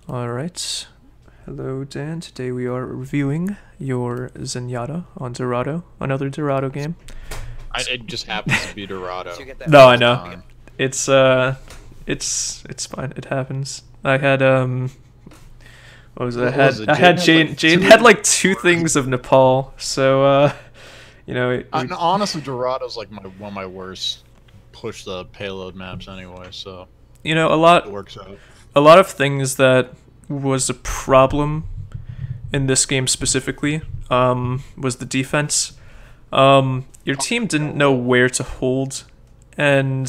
Alright. Hello, Dan. Today we are reviewing your Zenyatta on Dorado. Another Dorado game. It just happens to be Dorado. No, I know. It's fine. It happens. I had what was it? I had Jane had like 2 things of Nepal, so you know. Honestly, Dorado's like one of my worst push the payload maps anyway. So you know, it works out. A lot of things that was a problem in this game specifically was the defense. Your team didn't know where to hold, and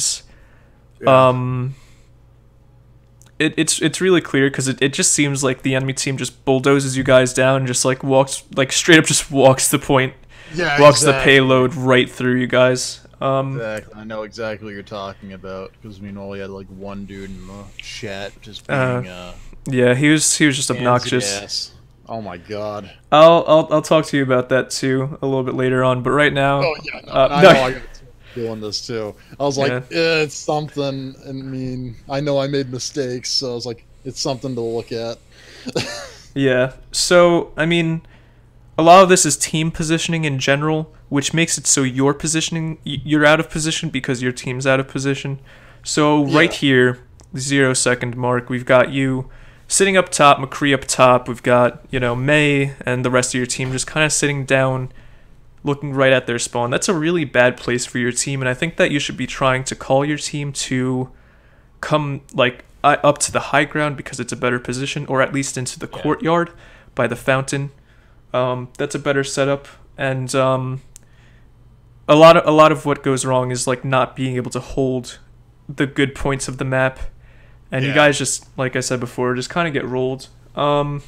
it's really clear because it just seems like the enemy team just bulldozes you guys down and just like straight up just walks the point, walks the payload right through you guys. Exactly. I know exactly what you're talking about because meanwhile we had like one dude in the chat just being yeah, he was just obnoxious. Yes. Oh my god. I'll talk to you about that too a little bit later on, but right now. Oh yeah, no, I know I got doing this too. I was like, it's something. I mean, I know I made mistakes, so I was like, it's something to look at. Yeah. So I mean, a lot of this is team positioning in general, which makes it so you're out of position because your team's out of position. So right here, the 0-second mark, we've got you sitting up top, McCree up top. We've got, you know, May and the rest of your team just kind of sitting down, looking right at their spawn. That's a really bad place for your team, and I think that you should be trying to call your team to come like up to the high ground because it's a better position, or at least into the courtyard by the fountain. That's a better setup, and a lot of what goes wrong is like not being able to hold the good points of the map, and you guys just, like I said before, just kind of get rolled. But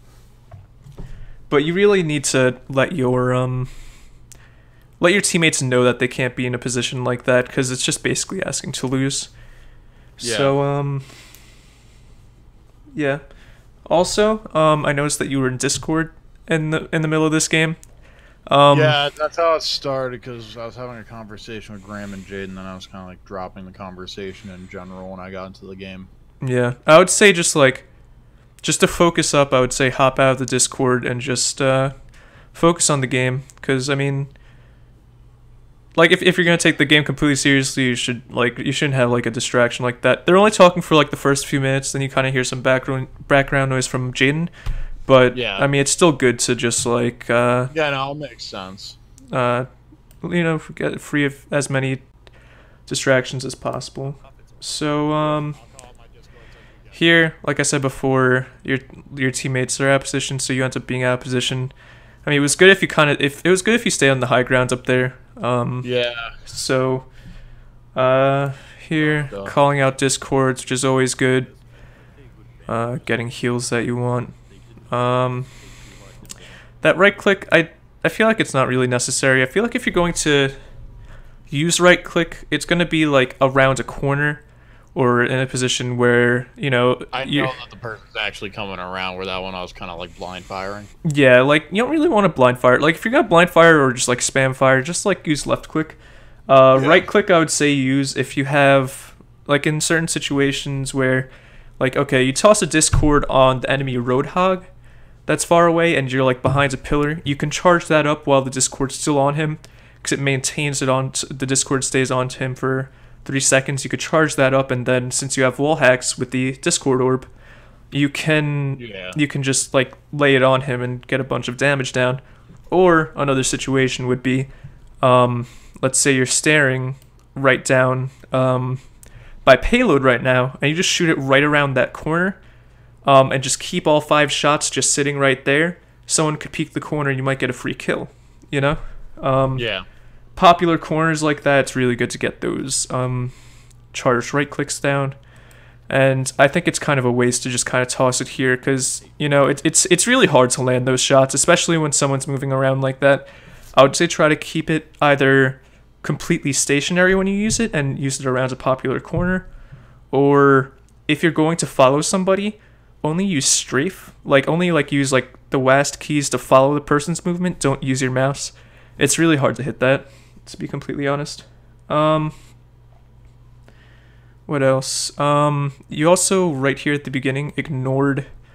you really need to let your teammates know that they can't be in a position like that because it's just basically asking to lose. Yeah. So yeah. Also, I noticed that you were in Discord in the middle of this game. Yeah, that's how it started because I was having a conversation with Graham and Jade, and then I was kind of like dropping the conversation in general when I got into the game. Yeah, I would say just to focus up, I would say hop out of the Discord and just focus on the game, because I mean, like if you're gonna take the game completely seriously, you shouldn't have like a distraction like that. They're only talking for like the first few minutes, then you kind of hear some background noise from Jaden. But yeah, I mean, it's still good to just like yeah, no, it makes sense. You know, get free of as many distractions as possible. So here, like I said before, your teammates are out of position, so you end up being out of position. I mean, it was good if you stay on the high ground up there. Yeah. So here, calling out discords, which is always good. Getting heals that you want. That right click, I feel like it's not really necessary. I feel like if you're going to use right click, it's going to be like around a corner or in a position where, you know, I know that the person's actually coming around, where that one I was kind of like blind firing. Yeah, like you don't really want to blind fire. Like if you're gonna blind fire or just like spam fire, just like use left click. Right click I would say use if you have like in certain situations where, like, okay, you toss a discord on the enemy roadhog that's far away and you're like behind a pillar, you can charge that up while the discord's still on him, because it maintains it on the discord stays on to him for 3 seconds. You could charge that up, and then since you have wall hacks with the discord orb, you can just like lay it on him and get a bunch of damage down. Or another situation would be, let's say you're staring right down by payload right now, and you just shoot it right around that corner, and just keep all 5 shots just sitting right there. Someone could peek the corner, and you might get a free kill, you know? Popular corners like that, it's really good to get those charged right clicks down. And I think it's kind of a waste to just kind of toss it here, because, you know, it's really hard to land those shots, especially when someone's moving around like that. I would say try to keep it either completely stationary when you use it and use it around a popular corner, or if you're going to follow somebody, only use strafe. Like only like use like the WASD keys to follow the person's movement. Don't use your mouse. It's really hard to hit that, to be completely honest. What else? You also, right here at the beginning, ignored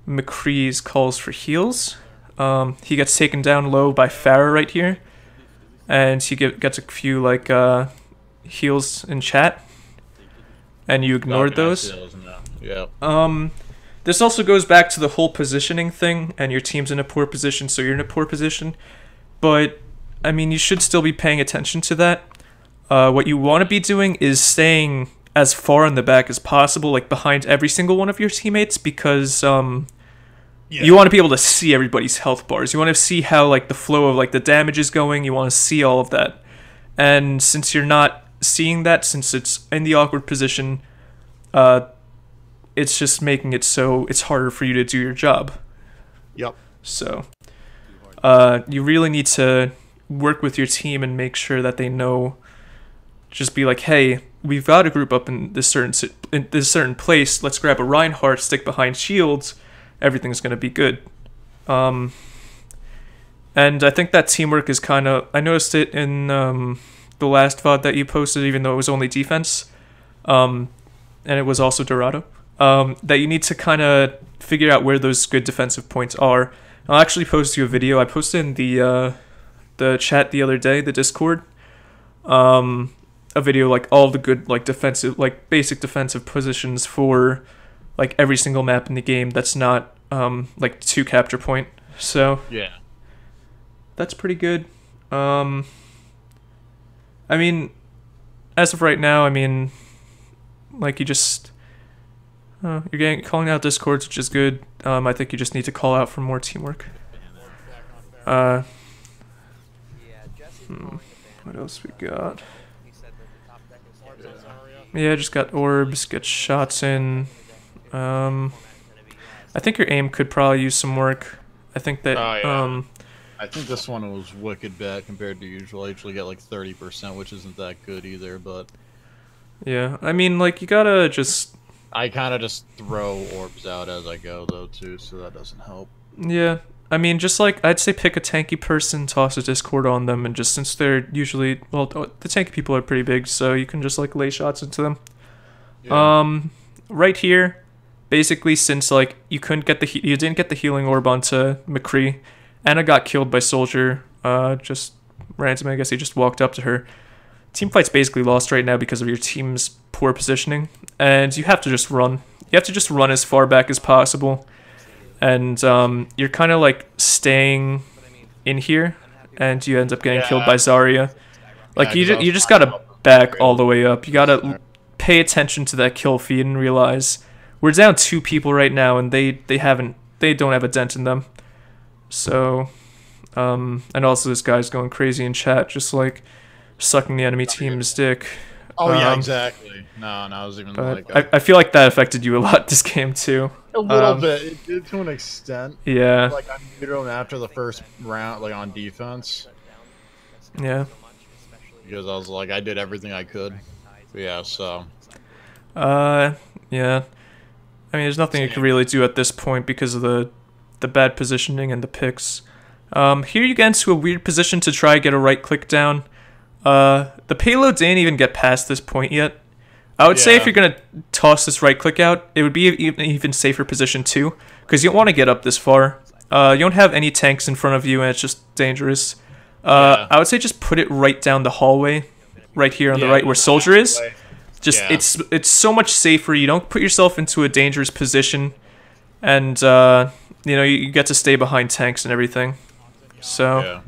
McCree's calls for heals. He gets taken down low by Farah right here, and he gets a few like heals in chat, and you ignored those. Yeah. This also goes back to the whole positioning thing, and your team's in a poor position, so you're in a poor position. But I mean, you should still be paying attention to that. What you want to be doing is staying as far in the back as possible, like behind every single one of your teammates, because you want to be able to see everybody's health bars. You want to see how like the flow of like the damage is going. You want to see all of that. And since you're not seeing that, since it's in the awkward position, it's just making it so it's harder for you to do your job. Yep. So you really need to work with your team and make sure that they know. Just be like, hey, we've got a group up in this certain place. Let's grab a Reinhardt, stick behind shields. Everything's gonna be good. And I think that teamwork is kind of. I noticed it in the last VOD that you posted, even though it was only defense, and it was also Dorado. That you need to kind of figure out where those good defensive points are. I'll actually post you a video. I posted in the chat the other day, the Discord. A video like all the good like defensive, like basic defensive positions for like every single map in the game that's not like 2 capture point. So yeah, that's pretty good. I mean, as of right now, I mean, like you just you're calling out discords, which is good. I think you just need to call out for more teamwork. What else we got? Yeah, just got orbs, get shots in. I think your aim could probably use some work. I think that I think this one was wicked bad compared to usual. I usually get like 30%, which isn't that good either, but yeah, I mean, like you gotta just. I kind of just throw orbs out as I go though too, so that doesn't help. Yeah, I mean, just like I'd say, pick a tanky person, toss a discord on them, and just since they're usually the tanky people are pretty big, so you can just like lay shots into them. Yeah. Right here, basically, since like you didn't get the healing orb onto McCree, Anna got killed by Soldier. Just randomly, I guess he just walked up to her. Team fight's basically lost right now because of your team's poor positioning, and you have to just run. You have to just run as far back as possible. And you're kind of like staying in here, and you end up getting killed by Zarya. Like you just gotta back all the way up. You gotta pay attention to that kill feed and realize we're down 2 people right now, and they don't have a dent in them. So, and also this guy's going crazy in chat, just like sucking the enemy team's dick. Oh yeah, exactly. No, I was even like. I feel like that affected you a lot this game too. A little bit. It did to an extent. Yeah. Like I muted him after the first round, like on defense. Yeah. Because I was like, I did everything I could. But yeah. So. Yeah. I mean, there's nothing you can really do at this point because of the bad positioning and the picks. Here you get into a weird position to try get a right click down. The payload didn't even get past this point yet. I would say if you're gonna toss this right click out, it would be an even safer position too, because you don't want to get up this far. You don't have any tanks in front of you, and it's just dangerous. I would say just put it right down the hallway, right here on the right where Soldier is. Just it's so much safer. You don't put yourself into a dangerous position, and you know you get to stay behind tanks and everything. So,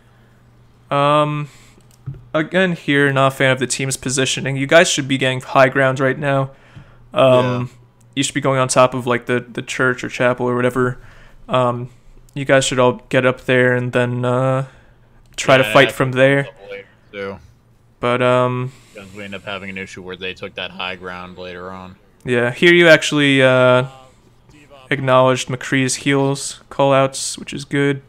again, here, not a fan of the team's positioning. You guys should be getting high ground right now. You should be going on top of like the church or chapel or whatever. You guys should all get up there and then try to fight from there. But because we end up having an issue where they took that high ground later on. Yeah, here you actually acknowledged McCree's heals callouts, which is good.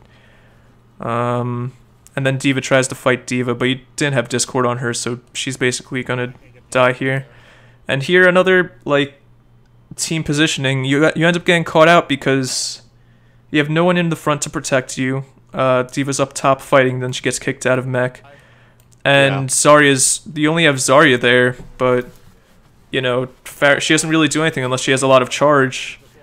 And then D.Va tries to fight D.Va, but you didn't have Discord on her, so she's basically gonna die here. And here, another like team positioning. You end up getting caught out because you have no one in the front to protect you. D.Va's up top fighting, then she gets kicked out of mech. And you only have Zarya there, but you know she doesn't really do anything unless she has a lot of charge.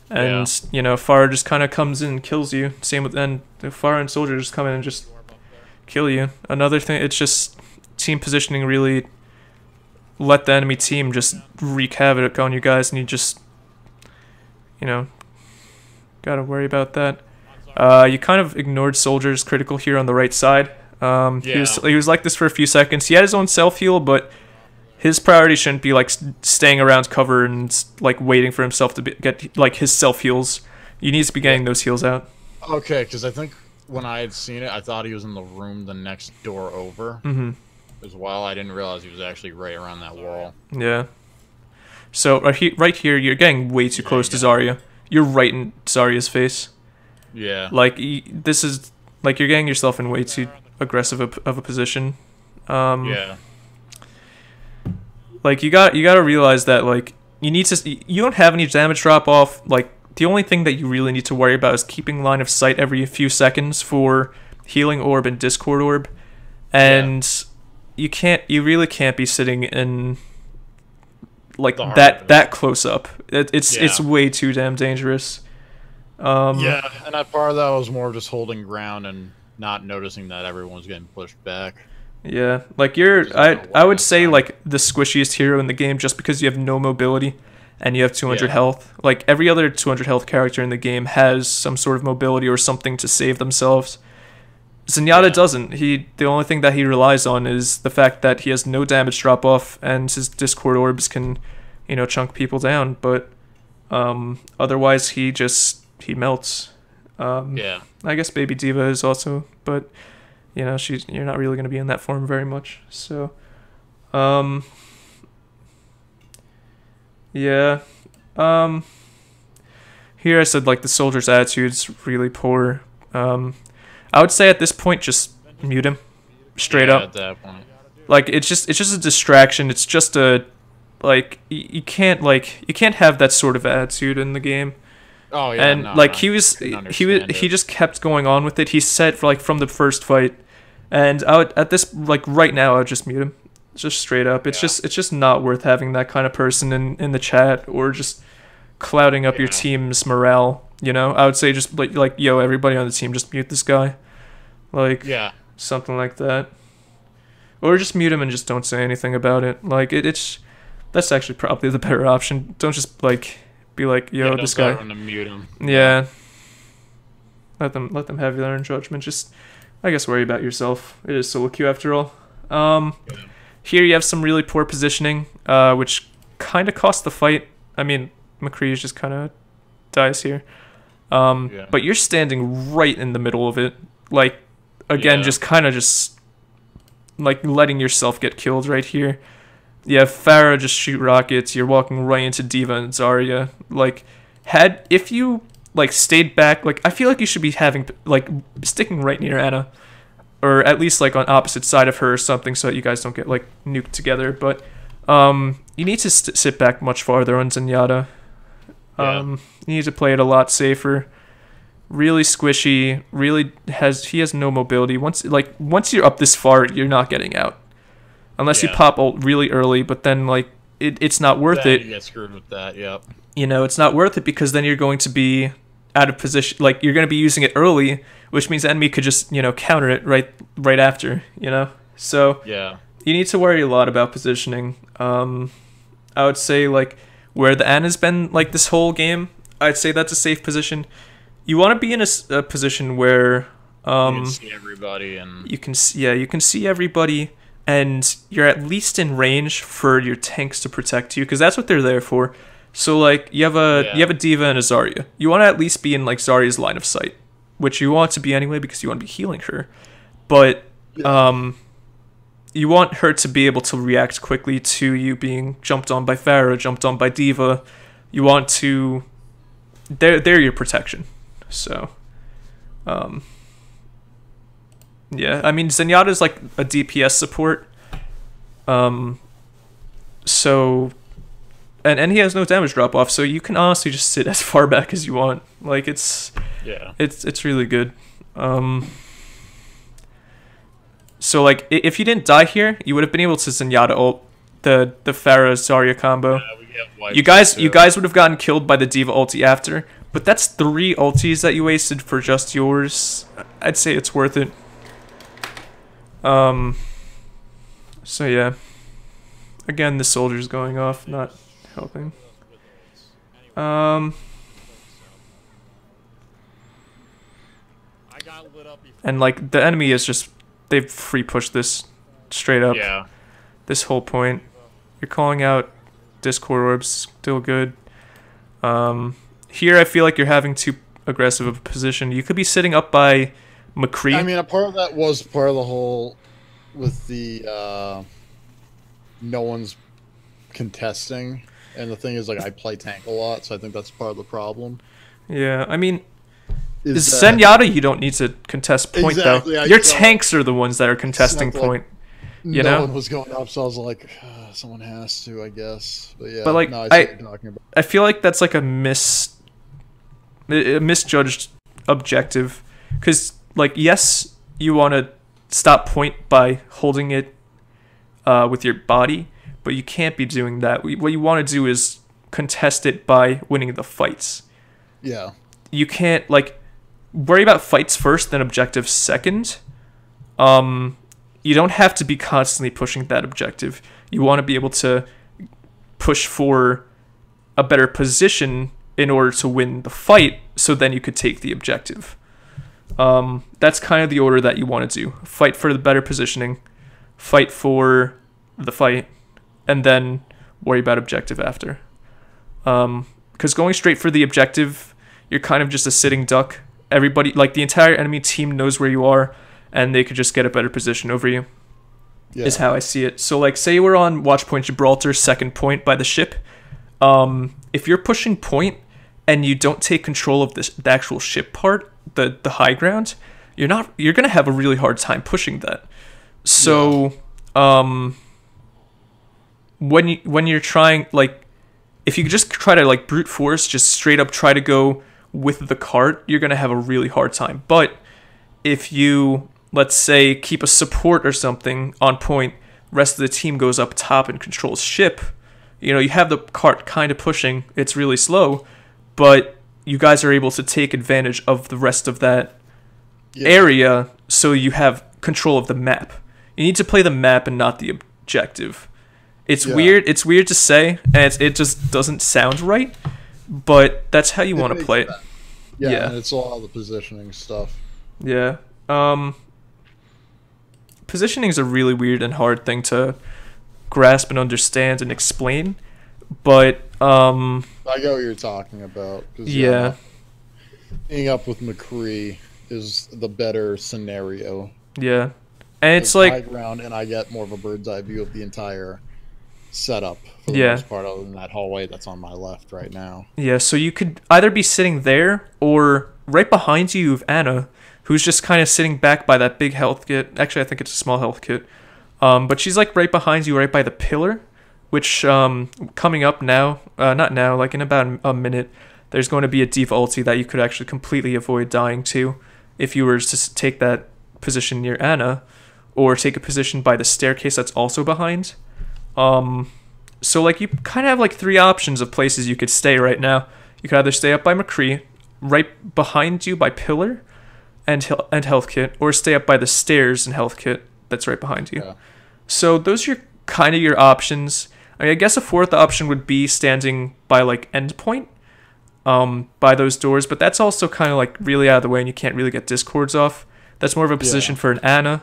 And, you know, Pharah just kind of comes in and kills you. Same with, and the Pharah and Soldier just come in and just kill you. Another thing, it's just team positioning really let the enemy team just wreak havoc on you guys, and you just, you know, gotta worry about that. You kind of ignored Soldier's critical here on the right side. He was like this for a few seconds. He had his own self-heal, but his priority shouldn't be like staying around cover and like waiting for himself to get like his self-heals. You need to be getting those heals out. Okay, because I think when I had seen it, I thought he was in the room the next door over as well. I didn't realize he was actually right around that wall. Yeah. So right here, you're getting way too close to Zarya. You're right in Zarya's face. Yeah. Like, this is, like, you're getting yourself in way too aggressive of a position. Yeah. Like, you gotta realize that, like, you don't have any damage drop off. Like, the only thing that you really need to worry about is keeping line of sight every few seconds for Healing Orb and Discord Orb. And you really can't be sitting in, like, that close up. It's way too damn dangerous. Yeah, and part of that was more just holding ground and not noticing that everyone was getting pushed back. Yeah, like I would say like the squishiest hero in the game just because you have no mobility and you have 200 health. Like every other 200 health character in the game has some sort of mobility or something to save themselves. Zenyatta doesn't. The only thing that he relies on is the fact that he has no damage drop off and his Discord orbs can, you know, chunk people down, but otherwise he melts. I guess Baby Diva is also, but you know, you're not really going to be in that form very much. So yeah. Here I said like the Soldier's attitude's really poor. I would say at this point just mute him straight up. At that point. Like it's just a distraction. It's just a like you can't have that sort of attitude in the game. Oh yeah, and like he just kept going on with it. He said from the first fight, and at this like right now I would just mute him, just straight up. It's just not worth having that kind of person in the chat or just clouding up your team's morale. You know, I would say just like yo, everybody on the team, just mute this guy, like something like that, or just mute him and just don't say anything about it. Like that's actually probably the better option. Don't just like. Be like, yo, this guy. To mute him. Yeah. Let them have their own judgment. Just, I guess, worry about yourself. It is solo queue after all. Here you have some really poor positioning, which kind of cost the fight. I mean, McCree just kind of dies here. But you're standing right in the middle of it. Like, again, just kind of just like letting yourself get killed right here. You have Pharah just shoot rockets. You're walking right into Diva and Zarya. Like, if you like stayed back, like I feel like you should be sticking right near Anna, or at least like on opposite side of her or something, so that you guys don't get like nuked together. But you need to sit back much farther on Zenyatta. You need to play it a lot safer. Really squishy. He has no mobility. Once you're up this far, you're not getting out. Unless you pop ult really early, but then like it's not worth it. You get screwed with that, You know, it's not worth it because then you're going to be out of position. Like you're going to be using it early, which means the enemy could just, you know, counter it right after, you know? So you need to worry a lot about positioning. I would say like where the Anna's been like this whole game, I'd say that's a safe position. You want to be in a position where you can see everybody and you can see everybody. And you're at least in range for your tanks to protect you, because that's what they're there for. So like you have a Diva and a Zarya. You want to at least be in like Zarya's line of sight, which you want to be anyway because you want to be healing her. But you want her to be able to react quickly to you being jumped on by Pharah, jumped on by Diva. You want to they're your protection. So yeah, I mean Zenyatta is like a DPS support, so and he has no damage drop off, so you can honestly just sit as far back as you want. Like it's really good. So like if you didn't die here, you would have been able to Zenyatta ult the Pharah Zarya combo. You guys would have gotten killed by the Diva ulti after, But that's 3 ultis that you wasted for just yours. I'd say it's worth it. So yeah. Again, the soldier's going off, not helping. And like the enemy is just, they've free pushed this straight up. Yeah. This whole point. You're calling out Discord orbs, still good. Here I feel like you're having too aggressive of a position. You could be sitting up by McCree. I mean, a part of that was part of the whole with the no one's contesting, and the thing is, like, I play tank a lot, so I think that's part of the problem. Yeah, I mean, Zenyatta, you don't need to contest point though. Your tanks are the ones that are contesting point. You know, no one was going up, so I was like, someone has to, I guess. But yeah, but like, no, I see what you're talking about. I feel like that's like a misjudged objective, because like, yes, you want to stop point by holding it with your body, but you can't be doing that. What you want to do is contest it by winning the fights. Yeah. You can't like worry about fights first, then objectives second. You don't have to be constantly pushing that objective. You want to be able to push for a better position in order to win the fight, so then you could take the objective. That's kind of the order that you want to do. Fight for the better positioning, fight for the fight, and then worry about objective after. Because going straight for the objective, you're kind of just a sitting duck. Everybody, like the entire enemy team knows where you are, and they could just get a better position over you. Yeah. Is how I see it. So like, say we're on Watch Point Gibraltar, second point by the ship. If you're pushing point and you don't take control of the actual ship part, the high ground, you're gonna have a really hard time pushing that. So when you're trying, like, if you just try to like brute force, just straight up try to go with the cart, you're gonna have a really hard time. But if you, let's say, keep a support or something on point, rest of the team goes up top and controls ship, you know, you have the cart kind of pushing, it's really slow, but you guys are able to take advantage of the rest of that area, so you have control of the map. You need to play the map and not the objective. It's weird to say, and it just doesn't sound right, but that's how you want to play it. Yeah, and it's all the positioning stuff. Yeah. Positioning is a really weird and hard thing to grasp and understand and explain, but I get what you're talking about. Yeah. Being up with McCree is the better scenario. Yeah. And it's like high ground, and I get more of a bird's eye view of the entire setup for the most part, other than that hallway that's on my left right now. Yeah, so you could either be sitting there, or right behind you have Anna, who's just kind of sitting back by that big health kit. Actually, I think it's a small health kit. But she's like right behind you, right by the pillar, which coming up now, not now, like in about a minute, there's going to be a D.Va ulti that you could actually completely avoid dying to if you were to take that position near Anna, or take a position by the staircase that's also behind. So like, you kind of have like 3 options of places you could stay right now. You could either stay up by McCree, right behind you by pillar and health kit, or stay up by the stairs and health kit that's right behind you. Yeah. So those are kind of your options. I mean, I guess a 4th option would be standing by like endpoint, by those doors, but that's also kind of like really out of the way, and you can't really get discords off. That's more of a position for an Anna.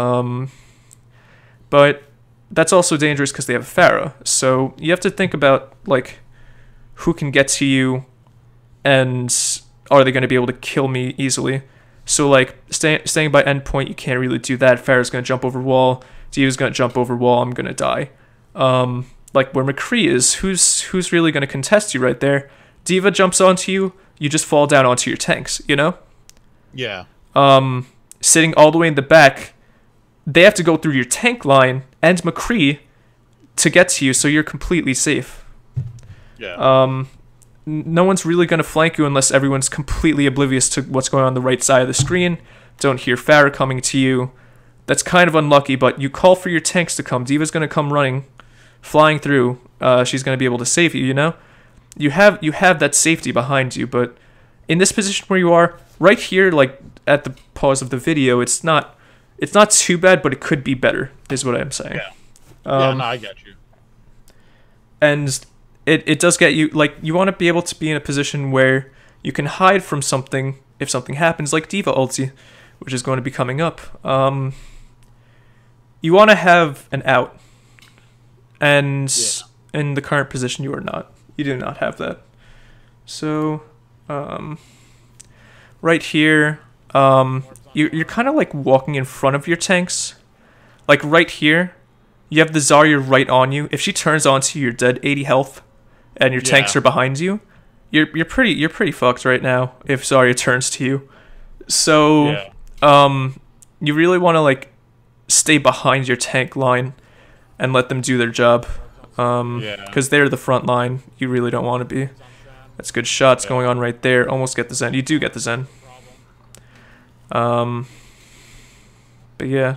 But that's also dangerous because they have a Pharah. So you have to think about like, who can get to you, and are they going to be able to kill me easily? So like, staying by endpoint, you can't really do that. Pharah's going to jump over wall. D.Va's going to jump over wall. I'm going to die. Like where McCree is, who's really going to contest you right there? D.Va jumps onto you, you just fall down onto your tanks, you know? Yeah. Sitting all the way in the back, they have to go through your tank line and McCree to get to you, so you're completely safe. Yeah. No one's really going to flank you unless everyone's completely oblivious to what's going on the right side of the screen. Don't hear Pharah coming to you. That's kind of unlucky, but you call for your tanks to come. D.Va's going to come running, flying through. She's going to be able to save you, you know? You have that safety behind you, but in this position where you are right here, like at the pause of the video, it's not too bad, but it could be better, is what I'm saying. Yeah, no, I get you. And it does get you, like, you want to be able to be in a position where you can hide from something if something happens, like Diva ulti, which is going to be coming up. You want to have an out. And in the current position, you are not. You do not have that. So, right here, you're kind of like walking in front of your tanks. Like right here, you have the Zarya right on you. If she turns onto you, you're dead, 80 health, and your tanks are behind you. You're pretty fucked right now if Zarya turns to you. So, you really want to like stay behind your tank line and let them do their job. Because they're the front line. You really don't want to be. That's good shots going on right there. Almost get the Zen. You do get the Zen. But yeah.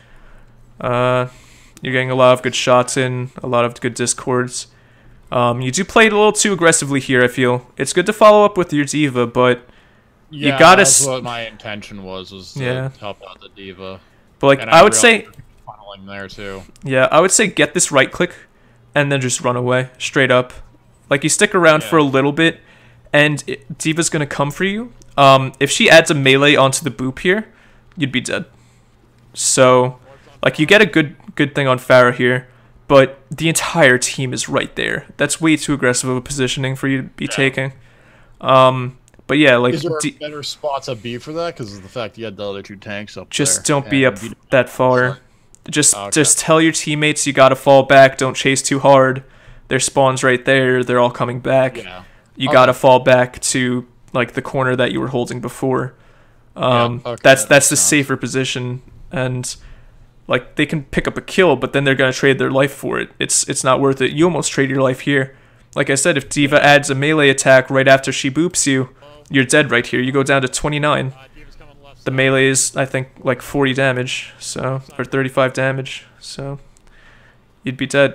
You're getting a lot of good shots in. A lot of good discords. You do play it a little too aggressively here, I feel. It's good to follow up with your Diva, but you gotta... that's what my intention was to help out the Diva. But like, I would say... funneling there too. Yeah, I would say get this right click and then just run away straight up. Like, you stick around for a little bit and Diva's gonna come for you. If she adds a melee onto the boop here, you'd be dead. So, like, you get a good thing on Pharah here, but the entire team is right there. That's way too aggressive of a positioning for you to be taking. But yeah, like... Is there a better spot to be for that? Because of the fact you had the other two tanks up just there. Don't be up that far. Just tell your teammates you gotta fall back. Don't chase too hard. Their spawn's right there. They're all coming back. Yeah. You gotta fall back to like the corner that you were holding before. That's the safer position, and like they can pick up a kill, but then they're gonna trade their life for it. It's not worth it. You almost trade your life here. Like I said, if Diva adds a melee attack right after she boops you, you're dead right here. You go down to 29. The melee is, I think, like 40 damage, so, or 35 damage, so you'd be dead.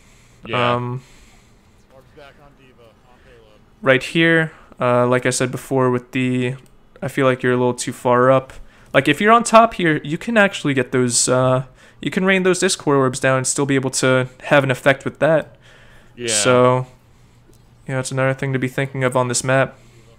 Right here, like I said before, with the, I feel like you're a little too far up. Like, if you're on top here, you can actually get those, you can rain those Discord orbs down and still be able to have an effect with that. Yeah. So, yeah, it's another thing to be thinking of on this map.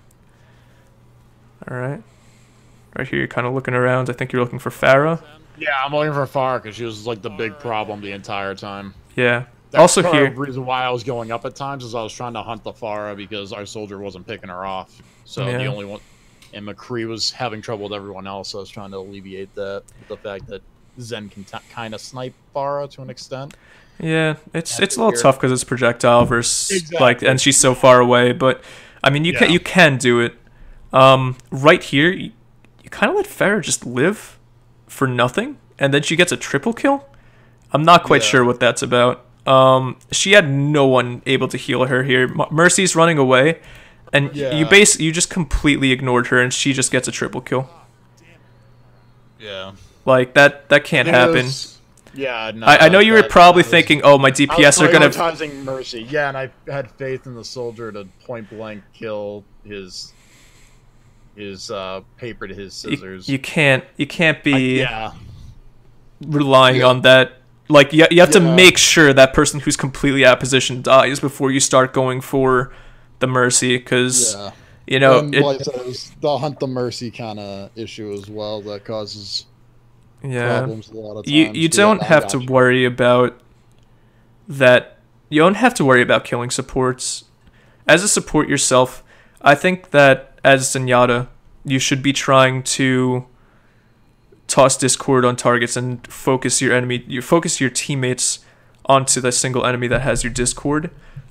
Alright. Right here, you're kind of looking around. I think you're looking for Pharah. Yeah, I'm looking for Pharah because she was like the big problem the entire time. Yeah. That's also here, the reason why I was going up at times is I was trying to hunt the Pharah because our soldier wasn't picking her off. So the only one, and McCree was having trouble with everyone else. So I was trying to alleviate that with the fact that Zen can kind of snipe Pharah to an extent. Yeah, it's a little tough because it's projectile versus like, and she's so far away. But I mean, you can do it. Right here, you kind of let Pharah just live for nothing, and then she gets a triple kill. I'm not quite sure what that's about. She had no one able to heal her here. Mercy's running away, and you just completely ignored her, and she just gets a triple kill. Yeah, like that can't happen. Yeah, no, I know you were probably thinking, oh, my DPS are gonna prioritizing Mercy. Yeah, and I had faith in the soldier to point blank kill his paper to his scissors. You can't be relying on that. Like, you have to make sure that person who's completely out of position dies before you start going for the Mercy, because you know, like I said, it was the hunt the Mercy kind of issue as well that causes problems a lot of times. You don't have to worry about that. You don't have to worry about killing supports. As a support yourself, I think that as Zenyatta, you should be trying to toss Discord on targets and focus your teammates onto the single enemy that has your Discord.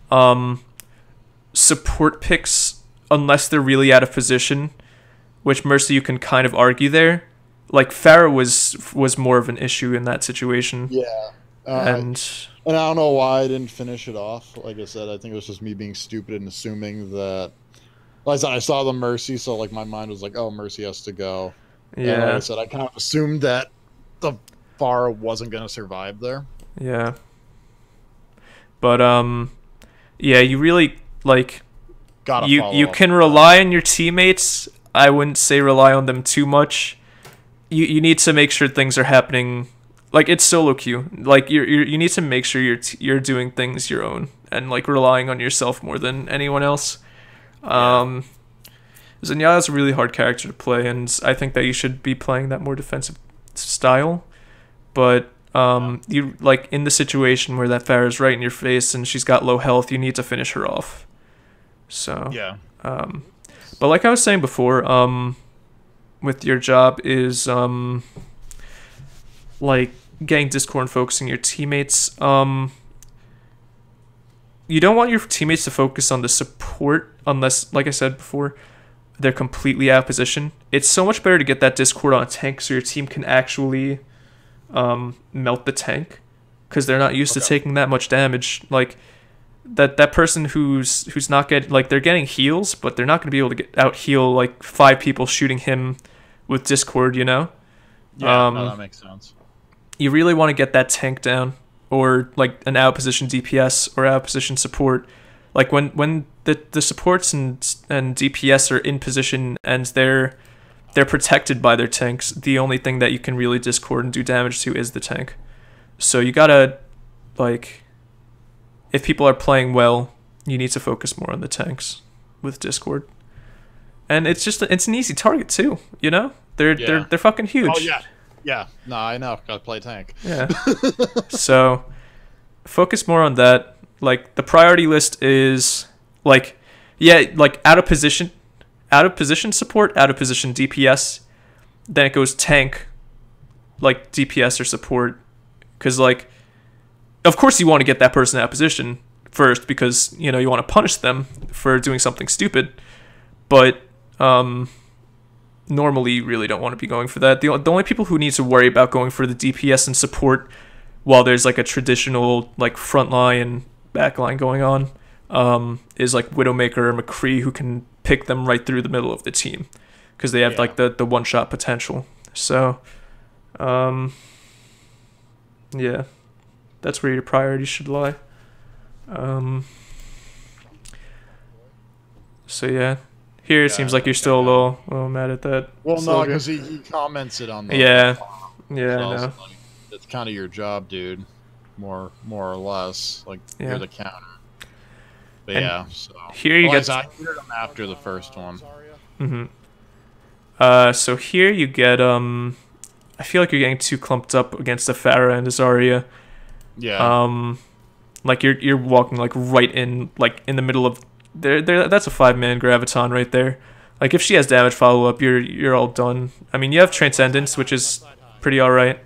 Support picks, unless they're really out of position, which Mercy you can kind of argue there. Like, Pharah was more of an issue in that situation. Yeah. And I don't know why I didn't finish it off. Like I said, I think it was just me being stupid and assuming that. Like I said, I saw the Mercy, so like my mind was like, "Oh, Mercy has to go." Yeah. And like I said, I kind of assumed that the Pharah wasn't gonna survive there. Yeah. But yeah, you really like Gotta you can rely on your teammates. I wouldn't say rely on them too much. You need to make sure things are happening. Like, it's solo queue. Like, you need to make sure you're doing things your own and like relying on yourself more than anyone else. Zenyatta's a really hard character to play, and I think that you should be playing that more defensive style. But you like in the situation where that Pharah's right in your face and she's got low health, you need to finish her off. So yeah. But like I was saying before, with your job is like getting Discord and focusing your teammates. You don't want your teammates to focus on the support unless, like I said before, they're completely out of position. It's so much better to get that Discord on a tank so your team can actually melt the tank, because they're not used to taking that much damage. Like that person who's not getting, like, they're getting heals, but they're not going to be able to get out heal like 5 people shooting him with Discord, you know? Yeah, no, that makes sense. You really want to get that tank down, or like an out position DPS or out position support. Like when the supports and DPS are in position and they're protected by their tanks, the only thing that you can really Discord and do damage to is the tank. So you gotta, like, if people are playing well, you need to focus more on the tanks with Discord. And it's an easy target too, you know? They're fucking huge. Oh yeah. Yeah. No, I know. Gotta play tank. Yeah. So focus more on that. Like, the priority list is like, like out of position support, out of position DPS, then it goes tank, like DPS or support, because like, of course you want to get that person out of position first, because you know you want to punish them for doing something stupid, but normally you really don't want to be going for that. The only people who need to worry about going for the DPS and support while there's like a traditional like front line and back line going on is like Widowmaker or McCree, who can pick them right through the middle of the team because they have like the one-shot potential. So yeah, that's where your priorities should lie. So yeah, here it seems like you're still a little mad at that. Well, no, because he comments it on the I so know. like, it's kind of your job, dude. More or less, like you're the counter. But and so here you get. I cleared him after the first one. So here you get I feel like you're getting too clumped up against the Pharah and the Zarya. Yeah. Like you're walking like right in the middle of there. That's a 5-man graviton right there. Like if she has damage follow up, you're all done. I mean, you have Transcendence, which is pretty alright.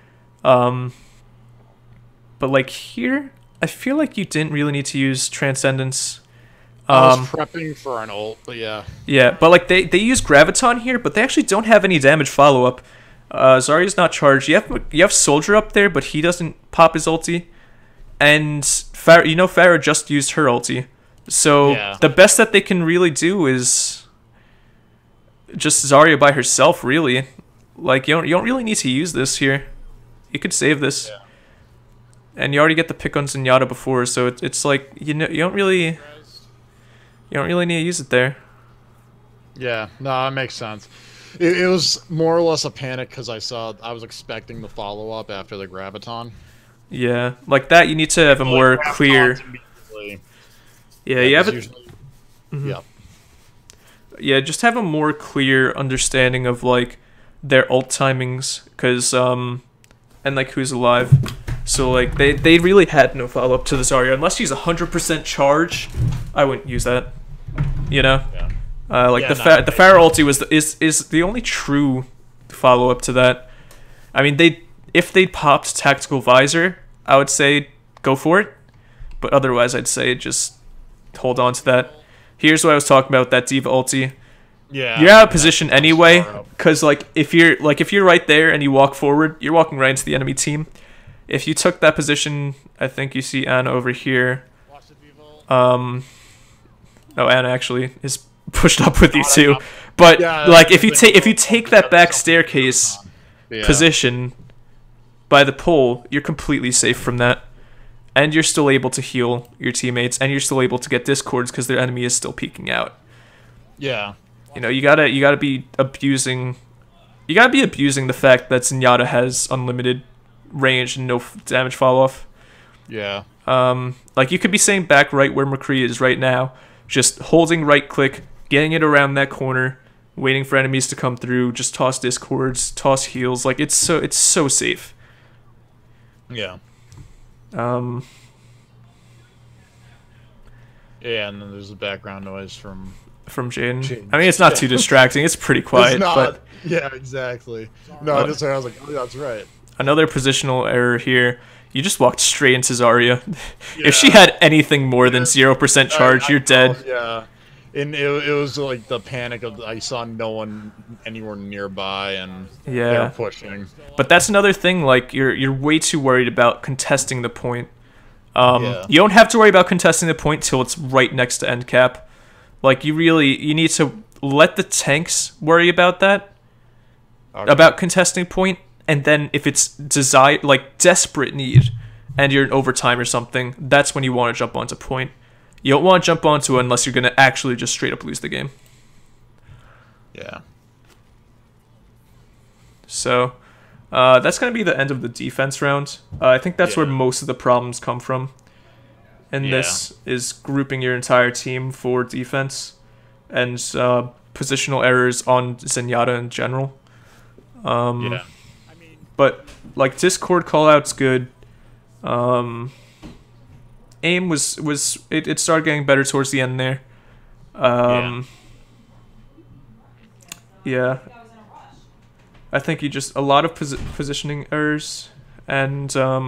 But like here, I feel like you didn't really need to use Transcendence. I was prepping for an ult, but yeah. Yeah, but like they use Graviton here, but they actually don't have any damage follow up. Zarya's not charged. You have Soldier up there, but he doesn't pop his ulti. And Pharah just used her ulti. So the best that they can really do is just Zarya by herself, really. Like you don't really need to use this here. You could save this. Yeah. And you already get the pick on Zenyatta before, so it's like you don't really need to use it there. Yeah, no, that makes sense. It was more or less a panic because I was expecting the follow up after the Graviton. Yeah, like that you need to have a more clear. Yeah, you have it. Yeah. Yeah, just have a more clear understanding of like their ult timings, because and like who's alive. So like they really had no follow up to the Zarya unless she's 100% charge. I wouldn't use that, you know. Yeah. The Pharah ulti is the only true follow up to that. I mean, if they popped Tactical Visor, I would say go for it, but otherwise I'd say just hold on to that. Here's what I was talking about, that D.Va ulti. Yeah. You're out of position anyway, because like if you're right there and you walk forward, you're walking right into the enemy team. If you took that position, I think you see Anna over here. Oh, Anna actually is pushed up with you too. But like if you take that back staircase position by the pole, you're completely safe from that. and you're still able to heal your teammates, and you're still able to get discords because their enemy is still peeking out. Yeah. You know, you gotta be abusing the fact that Zenyatta has unlimited range and no damage fall off. Yeah. Like you could be saying back right where McCree is right now, just holding right click, getting it around that corner, waiting for enemies to come through, just toss discords, toss heals. Like it's so safe. Yeah. Yeah, and then there's the background noise from Jaden. I mean, it's not too distracting. It's pretty quiet. It's not. But Yeah, exactly. No, I was like, oh, that's right. Another positional error here. You just walked straight into Zarya. Yeah. If she had anything more than 0% charge, you're dead. Yeah. And it was like the panic of I saw no one anywhere nearby, and they were pushing. But that's another thing. Like you're way too worried about contesting the point. You don't have to worry about contesting the point till it's right next to end cap. Like you need to let the tanks worry about that, about contesting point, and then if it's desperate need, and you're in overtime or something, that's when you want to jump onto point. You don't want to jump onto it unless you're going to actually just straight up lose the game. Yeah. So, that's going to be the end of the defense round. I think that's where most of the problems come from. And this is grouping your entire team for defense and positional errors on Zenyatta in general. But, like, Discord callout's good. Aim it started getting better towards the end there. Yeah. I think a lot of positioning errors, and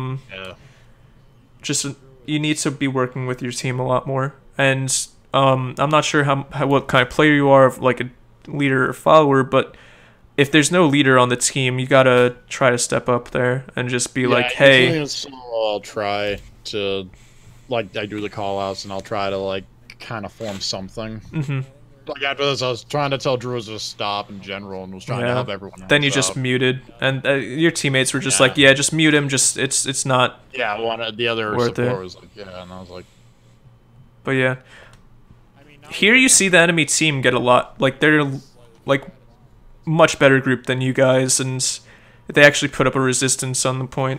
just you need to be working with your team a lot more. And I'm not sure what kind of player you are, like a leader or follower, but if there's no leader on the team, you gotta try to step up there and just be like, hey. I'll try to. Like, I do the call-outs, and I'll try to, like, kind of form something. Like, after this, I was trying to tell Drew to stop in general, and was trying to help everyone else. Then you just muted, and your teammates were just like, just mute him, it's not the other support was like, and I was like... But yeah. Here you see the enemy team get a lot, like, they're, like, much better group than you guys, and they actually put up a resistance on the point.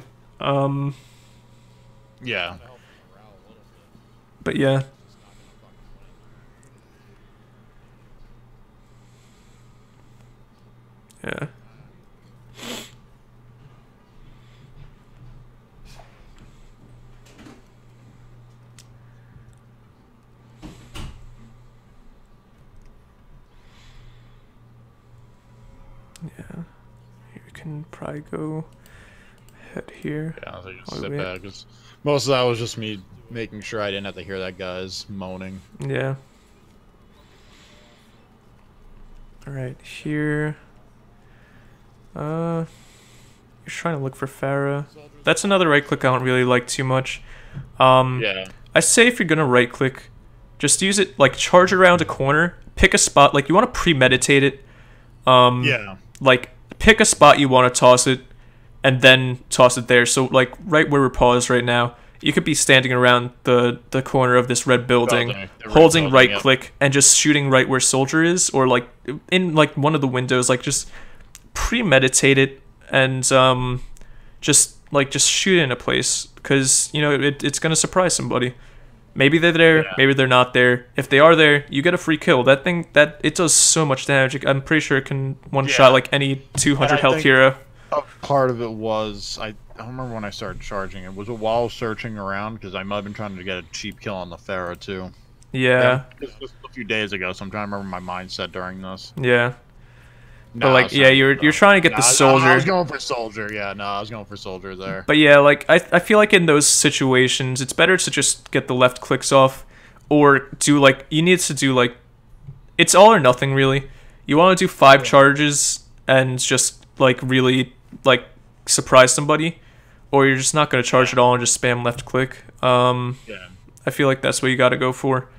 Yeah. But yeah. Yeah. Yeah. You can probably go ahead here. Yeah, I think just sit back. Most of that was just me making sure I didn't have to hear that guy's moaning. Yeah. Alright, here. You're trying to look for Farah. That's another right click I don't really like too much. I say if you're gonna right click, just use it, like, charge around a corner, pick a spot, like, you want to premeditate it. Like, pick a spot you want to toss it, and then toss it there. So, like, right where we're paused right now, you could be standing around the corner of this red building, holding right click, and just shooting right where soldier is, or, like, in, like, one of the windows, like, just premeditate it, and, just shoot in a place, because, you know, it's gonna surprise somebody. Maybe they're there, maybe they're not there. If they are there, you get a free kill. That thing, it does so much damage. I'm pretty sure it can one-shot, like, any 200 health hero. Part of it was, I don't remember when I started charging it. Was it while searching around? Because I might have been trying to get a cheap kill on the Pharah, too. Yeah. Just a few days ago, so I'm trying to remember my mindset during this. Yeah. But, like, you're trying to get the soldier. I was going for soldier, I was going for soldier there. But yeah, like, I feel like in those situations, it's better to just get the left clicks off, or do, like, you need to do, like, it's all or nothing, really. You want to do 5 charges and just, like, really, like, surprise somebody, or you're just not going to charge at all and just spam left click. I feel like that's what you got to go for.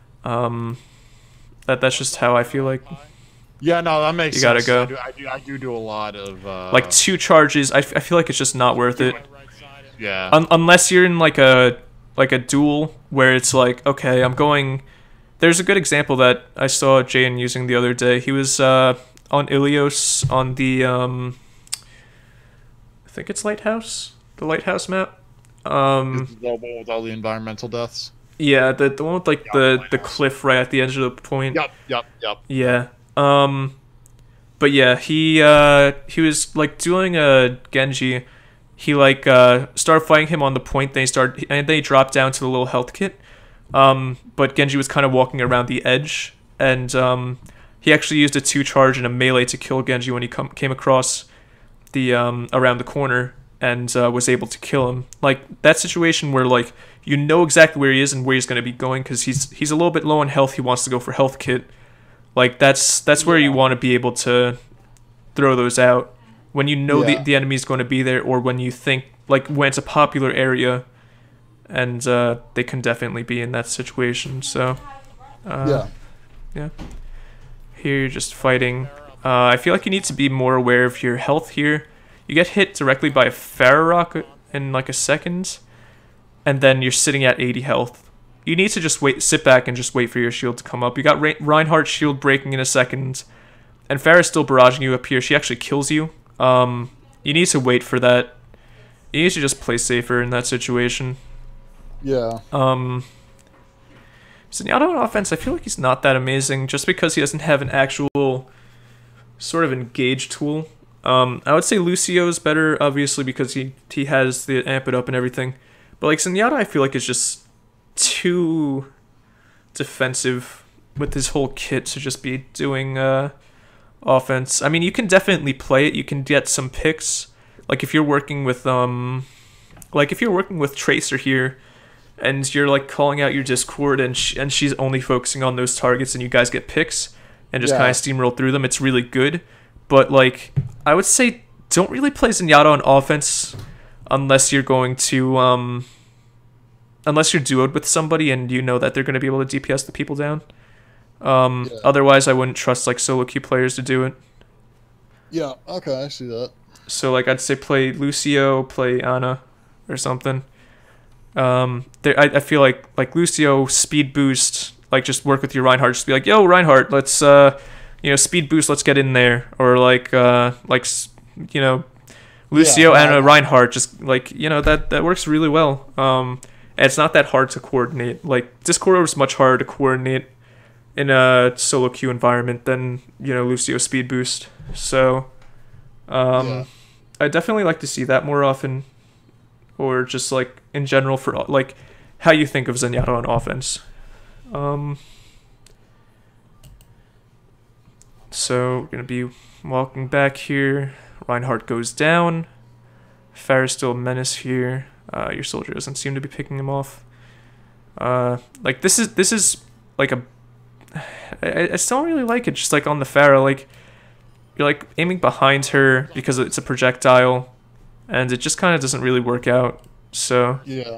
That's just how I feel like. Yeah, no, that makes sense. You gotta go. I do a lot of... like, 2 charges, I feel like it's just not worth it. Yeah. Unless you're in, like, a like a duel where it's like, okay, I'm going. There's a good example that I saw Jaden using the other day. He was on Ilios on the I think it's Lighthouse, the Lighthouse map. With all the environmental deaths. Yeah, the one with like the cliff right at the edge of the point. Yep. Yeah. But yeah, he was like doing a Genji. He like started fighting him on the point. Then he dropped down to the little health kit. But Genji was kind of walking around the edge, and he actually used a 2 charge and a melee to kill Genji when he came across the around the corner, and was able to kill him. Like that situation where like you know exactly where he is and where he's going to be going because he's a little bit low on health. He wants to go for health kit. Like that's where you want to be able to throw those out when you know the enemy's going to be there, or when you think like when it's a popular area, and they can definitely be in that situation. So yeah. Here you're just fighting. I feel like you need to be more aware of your health here. You get hit directly by a Farrock in like a second, and then you're sitting at 80 health. You need to just sit back and just wait for your shield to come up. You got Reinhardt's shield breaking in a second, and Farah's still barraging you up here. She actually kills you. You need to wait for that. You need to just play safer in that situation. Yeah. Zenyatta on offense, I feel like he's not that amazing just because he doesn't have an actual sort of engage tool. I would say Lucio's better, obviously, because he has the amp it up and everything. But like Zenyatta, I feel like is just too defensive with his whole kit to just be doing offense. I mean, you can definitely play it. You can get some picks. Like if you're working with Tracer here, and you're like calling out your Discord, and she's only focusing on those targets, and you guys get picks and just kind of steamroll through them. It's really good. But like I would say, don't really play Zenyatta on offense unless you're going to unless you're duoed with somebody and you know that they're going to be able to DPS the people down. Otherwise, I wouldn't trust like solo queue players to do it. Yeah. Okay, I see that. So like I'd say play Lucio, play Ana, or something. I feel like Lucio speed boost, like just work with your Reinhardt, just be like, yo Reinhardt, let's speed boost, let's get in there, or Lucio and a Reinhardt, just like that works really well. And it's not that hard to coordinate. Like Discord is much harder to coordinate in a solo queue environment than Lucio speed boost. So I definitely like to see that more often. Or just like in general for like how you think of Zenyatta on offense. So we're gonna be walking back here. Reinhardt goes down. Farah's still a menace here. Your soldier doesn't seem to be picking him off. Like this is like I still don't really like it. Just like on the Farah, like you're like aiming behind her because it's a projectile. And it just kind of doesn't really work out. So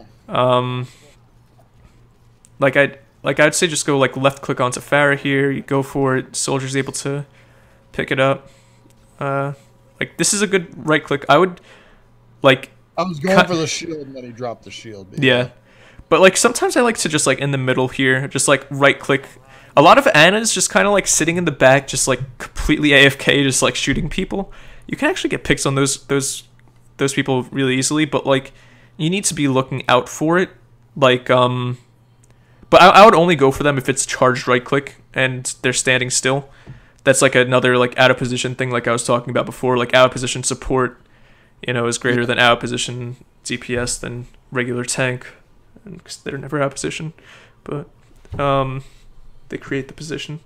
I'd say just go like left click onto Farah here. You go for it. Soldier's able to pick it up. Like this is a good right click. I would like. I was going for the shield and then he dropped the shield. Yeah, but like sometimes I like to just like in the middle here, just like right click. A lot of Ana's just kind of like sitting in the back, just like completely AFK, just like shooting people. You can actually get picks on those people really easily, but like you need to be looking out for it. Like but I would only go for them if it's charged right click and they're standing still. That's like another like out of position thing, like I was talking about before. Like out of position support is greater than out of position DPS than regular tank, because they're never out of position, but they create the position.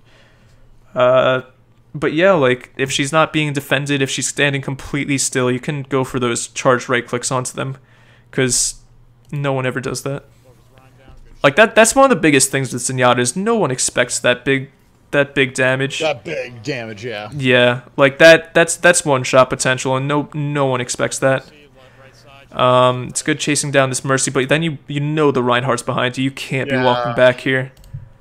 But yeah, like if she's not being defended, if she's standing completely still, you can go for those charged right clicks onto them, because no one ever does that. Like that's one of the biggest things with Zenyatta is no one expects that big damage. That big damage, yeah. Yeah, like that's one shot potential, and no one expects that. It's good chasing down this Mercy, but then you know the Reinhardt's behind you. You can't be walking back here.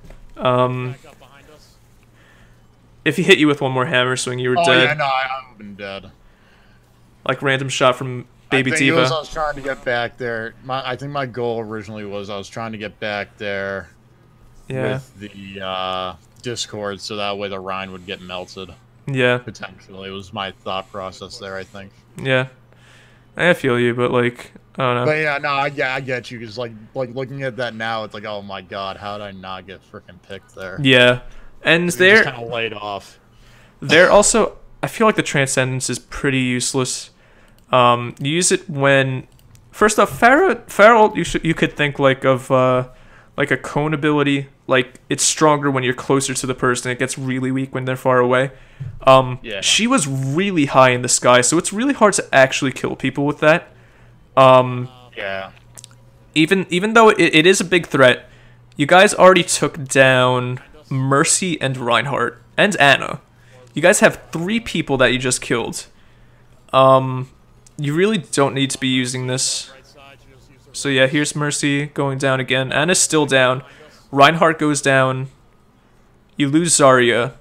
If he hit you with one more hammer swing, you were dead. Yeah, no, I've been dead. Like random shot from Baby I think Diva. I was trying to get back there. I think my goal originally was I was trying to get back there with the Discord, so that way the Rhine would get melted. Yeah. Potentially. It was my thought process there, I think. Yeah. I feel you, but like, I don't know. But yeah, no, I get you. Because like looking at that now, it's like, oh my god, how did I not get freaking picked there? Yeah. And they're just kind of laid off. They're also, I feel like the Transcendence is pretty useless. You use it when, first off, Feral you could think like of like a cone ability. Like it's stronger when you're closer to the person. It gets really weak when they're far away. She was really high in the sky, so it's really hard to actually kill people with that. Yeah. Even though it is a big threat, you guys already took down Mercy and Reinhardt and Anna. You guys have 3 people that you just killed. You really don't need to be using this. So yeah, here's Mercy going down again. Anna's still down. Reinhardt goes down. You lose Zarya.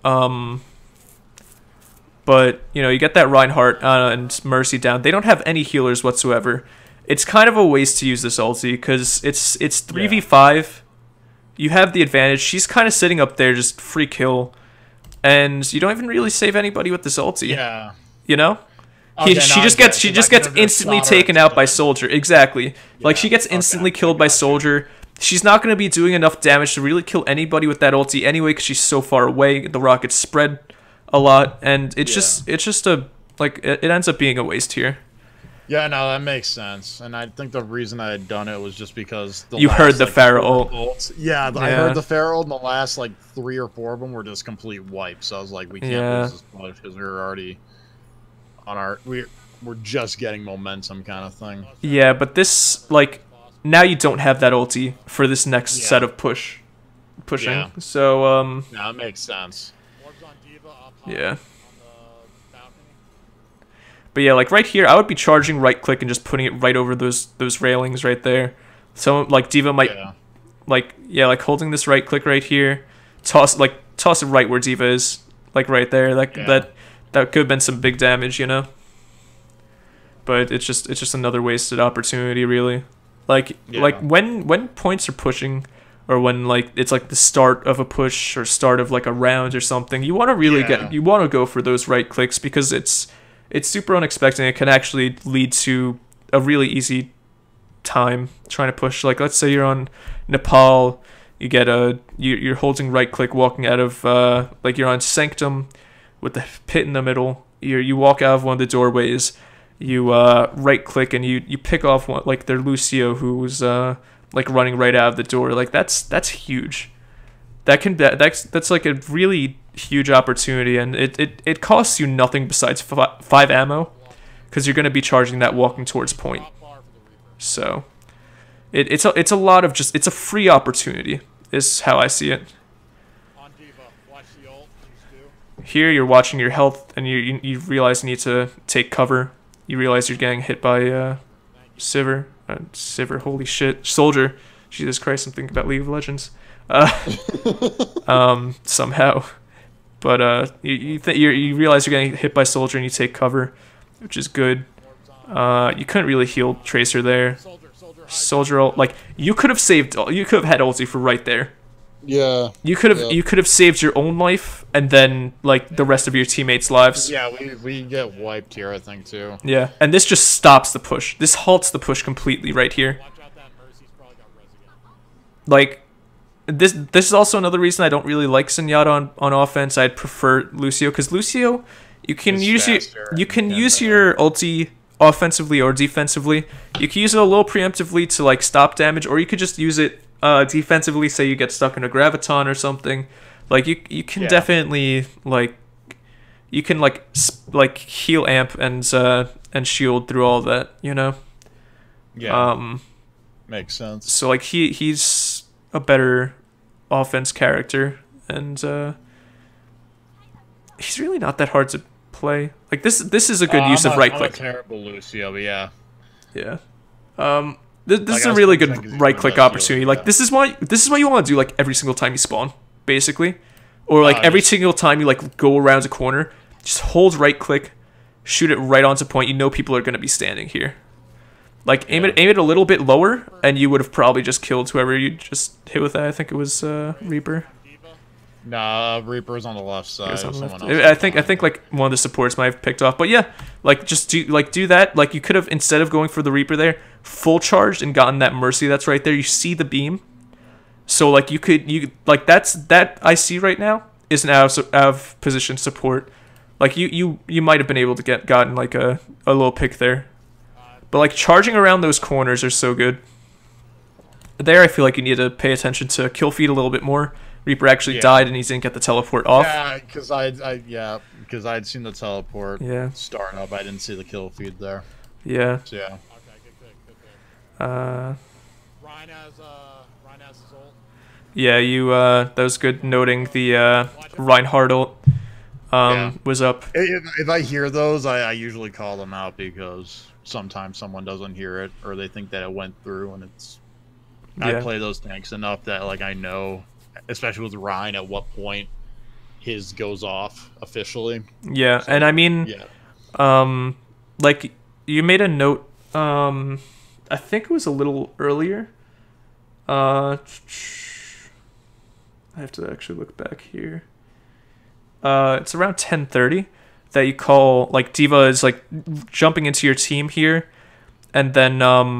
But, you know, you get that Reinhardt and Mercy down. They don't have any healers whatsoever. It's kind of a waste to use this ulti, because it's 3v5. You have the advantage. She's kind of sitting up there, just free kill. And you don't even really save anybody with this ulti. Yeah. You know? Okay, she just gets instantly taken out by Soldier. Exactly. Yeah, like, she gets instantly killed by Soldier. She's not going to be doing enough damage to really kill anybody with that ulti anyway, because she's so far away. The rockets spread a lot, and it's just a, like, it ends up being a waste here. Yeah, no, that makes sense. And I think the reason I had done it was just because you heard the Pharaoh ult. Yeah, I heard the Pharaoh ult, and the last like 3 or 4 of them were just complete wipes. So I was like, we can't lose this push because we were already on our we're just getting momentum kind of thing. Yeah, but this, like, now you don't have that ulti for this next set of pushing. Yeah. So that makes sense. Yeah. But yeah, like right here, I would be charging right click and just putting it right over those railings right there. So like Diva might like holding this right click right here, toss it right where Diva is, like right there. That could have been some big damage, you know. But it's just another wasted opportunity, really. Like when points are pushing, or when like it's like the start of a push or start of like a round or something, you want to really go for those right clicks, because it's super unexpected. It can actually lead to a really easy time trying to push. Like, let's say you're on Nepal, you get you're holding right click walking out of like you're on Sanctum with the pit in the middle. You walk out of one of the doorways, you right click and you pick off one, like their Lucio who's like running right out of the door. Like that's huge. That's like a really huge opportunity, and it costs you nothing besides 5 ammo, because you're going to be charging that walking towards point. So it's a lot of it's a free opportunity is how I see it. Here you're watching your health, and you realize you need to take cover. You realize you're getting hit by Sivir. Sivir, holy shit. Soldier. Jesus Christ, I'm thinking about League of Legends. Somehow. But you realize you're getting hit by Soldier, and you take cover, which is good. You couldn't really heal Tracer there. Soldier, like, you could have had ulti for right there. Yeah. You could have saved your own life and then like the rest of your teammates' lives. Yeah, we get wiped here, I think, too. Yeah, and this just stops the push. This halts the push completely right here. Like, this is also another reason I don't really like Zenyatta on offense. I'd prefer Lucio, because Lucio, you can use your ulti offensively or defensively. You can use it a little preemptively to like stop damage, or you could just use it defensively. Say you get stuck in a graviton or something. Like you can definitely like heal amp and shield through all that, you know. Yeah. Makes sense. So like he's a better offense character, and he's really not that hard to play. Like this is a good use of right click. I'm a terrible Lucio, but yeah. Yeah. This is a really good right click opportunity. Like this is what you want to do like every single time you spawn, basically. Or like every single time you like go around a corner, just hold right click shoot it right onto point. You know people are going to be standing here. Like, aim it a little bit lower, and you would have probably just killed whoever you just hit with that. I think it was Reaper. Nah, Reaper's on the left side. I think like one of the supports might have picked off. But yeah, like just do that. Like you could have, instead of going for the Reaper there, full charged and gotten that Mercy that's right there. You see the beam. So like that I see right now is an out of position support. Like you might have been able to gotten like a little pick there. But like charging around those corners are so good. There I feel like you need to pay attention to kill feed a little bit more. Reaper actually died and he didn't get the teleport off. Yeah, because I'd seen the teleport start up. I didn't see the kill feed there. Yeah. So, yeah. Okay, good pick. Ryan has his ult. Yeah, that was good noting the Reinhardt ult was up. If I hear those, I usually call them out because sometimes someone doesn't hear it or they think that it went through, and it's I play those tanks enough that like I know, especially with Ryan, at what point his goes off officially. Yeah, so, and I mean, like you made a note. I think it was a little earlier. I have to actually look back here. It's around 10:30 that you call, like, D.Va is like jumping into your team here, and then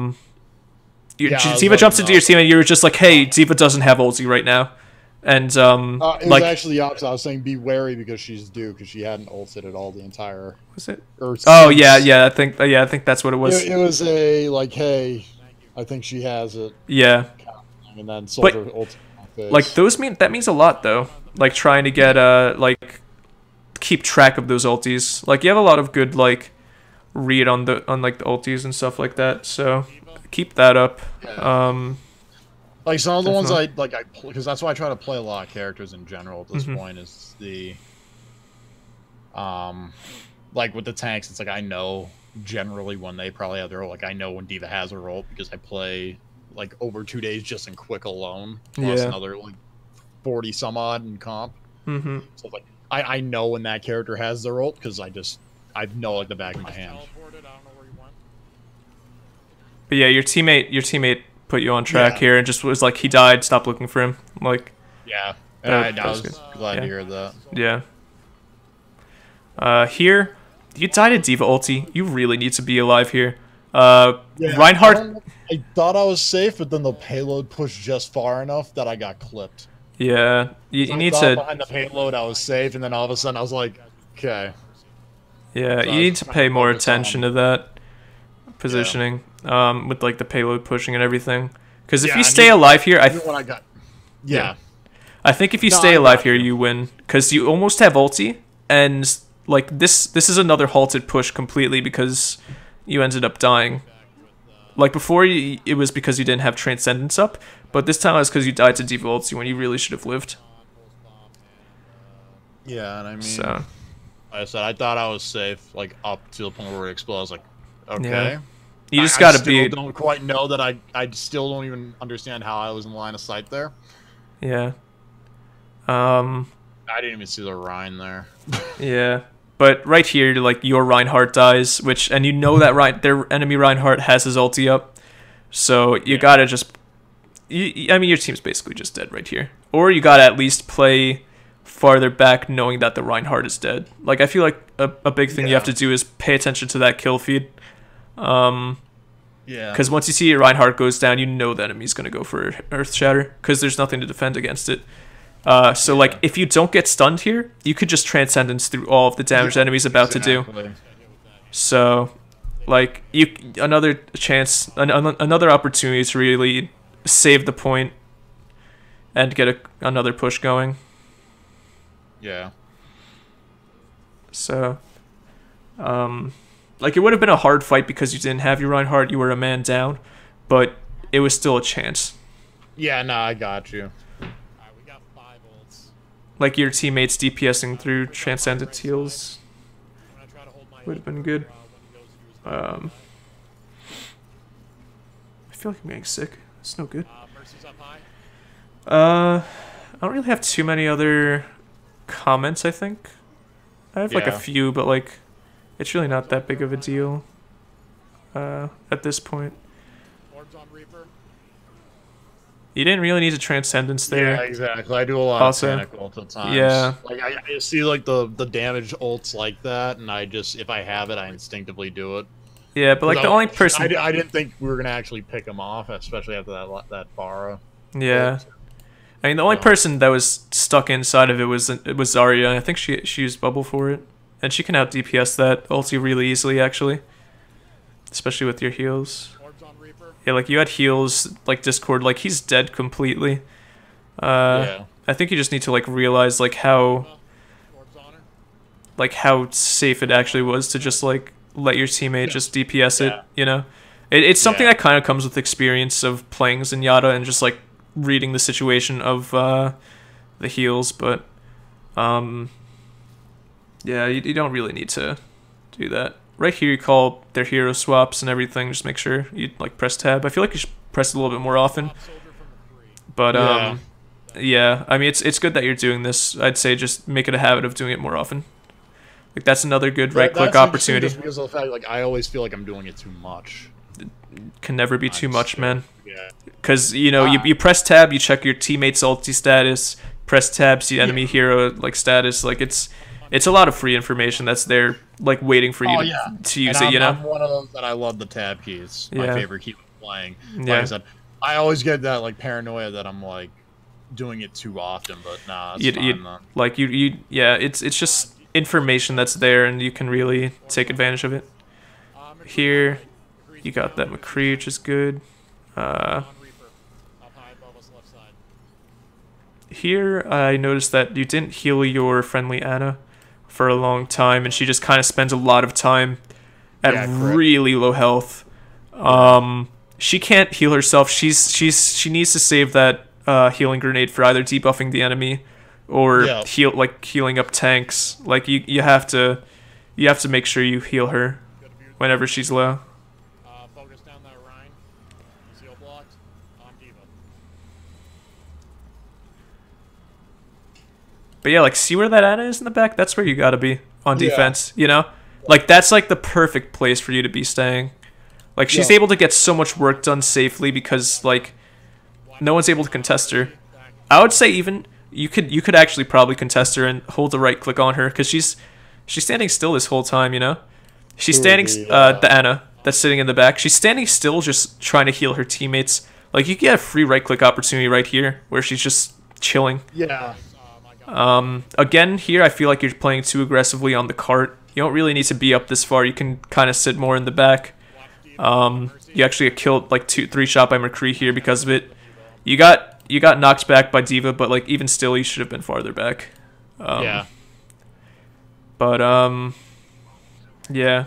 D.Va jumps into your team and you're just like, hey, D.Va doesn't have ulti right now. And it was actually the opposite. I was saying be wary because she's due, because she hadn't ulted at all the entire. Was it? Oh yeah. I think that's what it was. It was a like, hey, I think she has it. Yeah. And then Soldier ulted. Like that means a lot though. Like trying to get like keep track of those ultis. Like you have a lot of good like read on like the ultis and stuff like that. So keep that up. Yeah. Like some of the ones I because that's why I try to play a lot of characters in general at this point is the like with the tanks, it's like I know generally when they probably have their ult. Like I know when D.Va has her ult because I play like over 2 days just in quick alone, plus another like 40 some odd in comp. So like I know when that character has their ult because I know like the back of my hand. But yeah, your teammate put you on track here and just was like, he died, stop looking for him. Like, yeah, I was glad to hear that. Yeah. Here, you died at D.Va ulti. You really need to be alive here. Reinhardt. I thought I was safe, but then the payload pushed just far enough that I got clipped. Yeah, you need to. Behind the payload, I was safe, and then all of a sudden, I was like, okay. Yeah, so you need to pay more attention to that positioning, with like the payload pushing and everything. Because if you stay alive here, I think if you stay alive here, you win. Because you almost have ulti, and like this is another halted push completely because you ended up dying. Like before, it was because you didn't have Transcendence up, but this time it was because you died to D.Va ulti when you really should have lived. Yeah, and I mean, like I said, I thought I was safe, like up to the point where it exploded. I was like, okay. Yeah. You just gotta be. I don't quite know that I still don't even understand how I was in line of sight there. Yeah. I didn't even see the Rhine there. Yeah. But right here, like your Reinhardt dies, and you know that their enemy Reinhardt has his ulti up, so you gotta just. I mean, your team's basically just dead right here, or you gotta at least play farther back, knowing that the Reinhardt is dead. Like I feel like a big thing you have to do is pay attention to that kill feed. Because once you see your Reinhardt goes down, you know the enemy's gonna go for Earth Shatter because there's nothing to defend against it. So like if you don't get stunned here, you could just Transcendence through all of the damage the enemy's about to do. So like another chance, another opportunity to really save the point and get another push going. Yeah. So like it would have been a hard fight because you didn't have your Reinhardt, you were a man down, but it was still a chance. Yeah, no, I got you. Like your teammates DPSing through Transcendent heals would have been good. I feel like I'm getting sick. It's no good. I don't really have too many other comments, I think. I have like a few, but like it's really not that big of a deal at this point. You didn't really need a Transcendence there. Yeah, exactly. I do a lot of panic ult at times. Yeah. Like I see like the damage ults like that, and I just, if I have it, I instinctively do it. Yeah, but like the only person I didn't think we were gonna actually pick him off, especially after that Pharah. Yeah. I mean, the only person that was stuck inside of it was Zarya. I think she used bubble for it, and she can out DPS that ulti really easily, actually, especially with your heals. Yeah, like you had heals like Discord, like he's dead completely. Yeah. I think you just need to like realize like how safe it actually was to just like let your teammate just DPS it. You know, it's something that kind of comes with experience of playing Zenyatta and just like reading the situation of the heals, but yeah, you don't really need to do that. Right here you call their hero swaps and everything, just make sure you like press tab. I feel like you should press it a little bit more often, but yeah, I mean it's good that you're doing this. I'd say just make it a habit of doing it more often. Like that's another good right click opportunity. Just because of the fact, like I always feel like I'm doing it too much. It can never be too much, man. Because you know you press tab, you check your teammate's ulti status, press tab, see enemy hero like status. Like it's a lot of free information that's there, like waiting for you to use it. You know, I'm one of those that I love the tab keys. My favorite key of playing. Like I said, I always get that like paranoia that I'm like doing it too often, but nah, it's fine. Like yeah, it's just information that's there, and you can really take advantage of it. Here, you got that McCree, which is good. Here, I noticed that you didn't heal your friendly Ana for a long time, and she just kind of spends a lot of time at really low health. She can't heal herself. She needs to save that healing grenade for either debuffing the enemy or healing up tanks. Like you have to make sure you heal her whenever she's low. But yeah, like, see where that Ana is in the back? That's where you gotta be on defense, you know? Like, that's, like, the perfect place for you to be staying. Like, she's able to get so much work done safely because, like, no one's able to contest her. I would say even, you could actually probably contest her and hold the right click on her, because she's standing still this whole time, you know? She's standing, the Ana that's sitting in the back, she's standing still just trying to heal her teammates. Like, you get a free right click opportunity right here, where she's just chilling. Yeah. Again, here I feel like you're playing too aggressively on the cart. You don't really need to be up this far. You can kind of sit more in the back. You actually get killed like 2-3 shot by McCree here because of it. You got knocked back by D.Va, but like even still, you should have been farther back. Yeah. But yeah.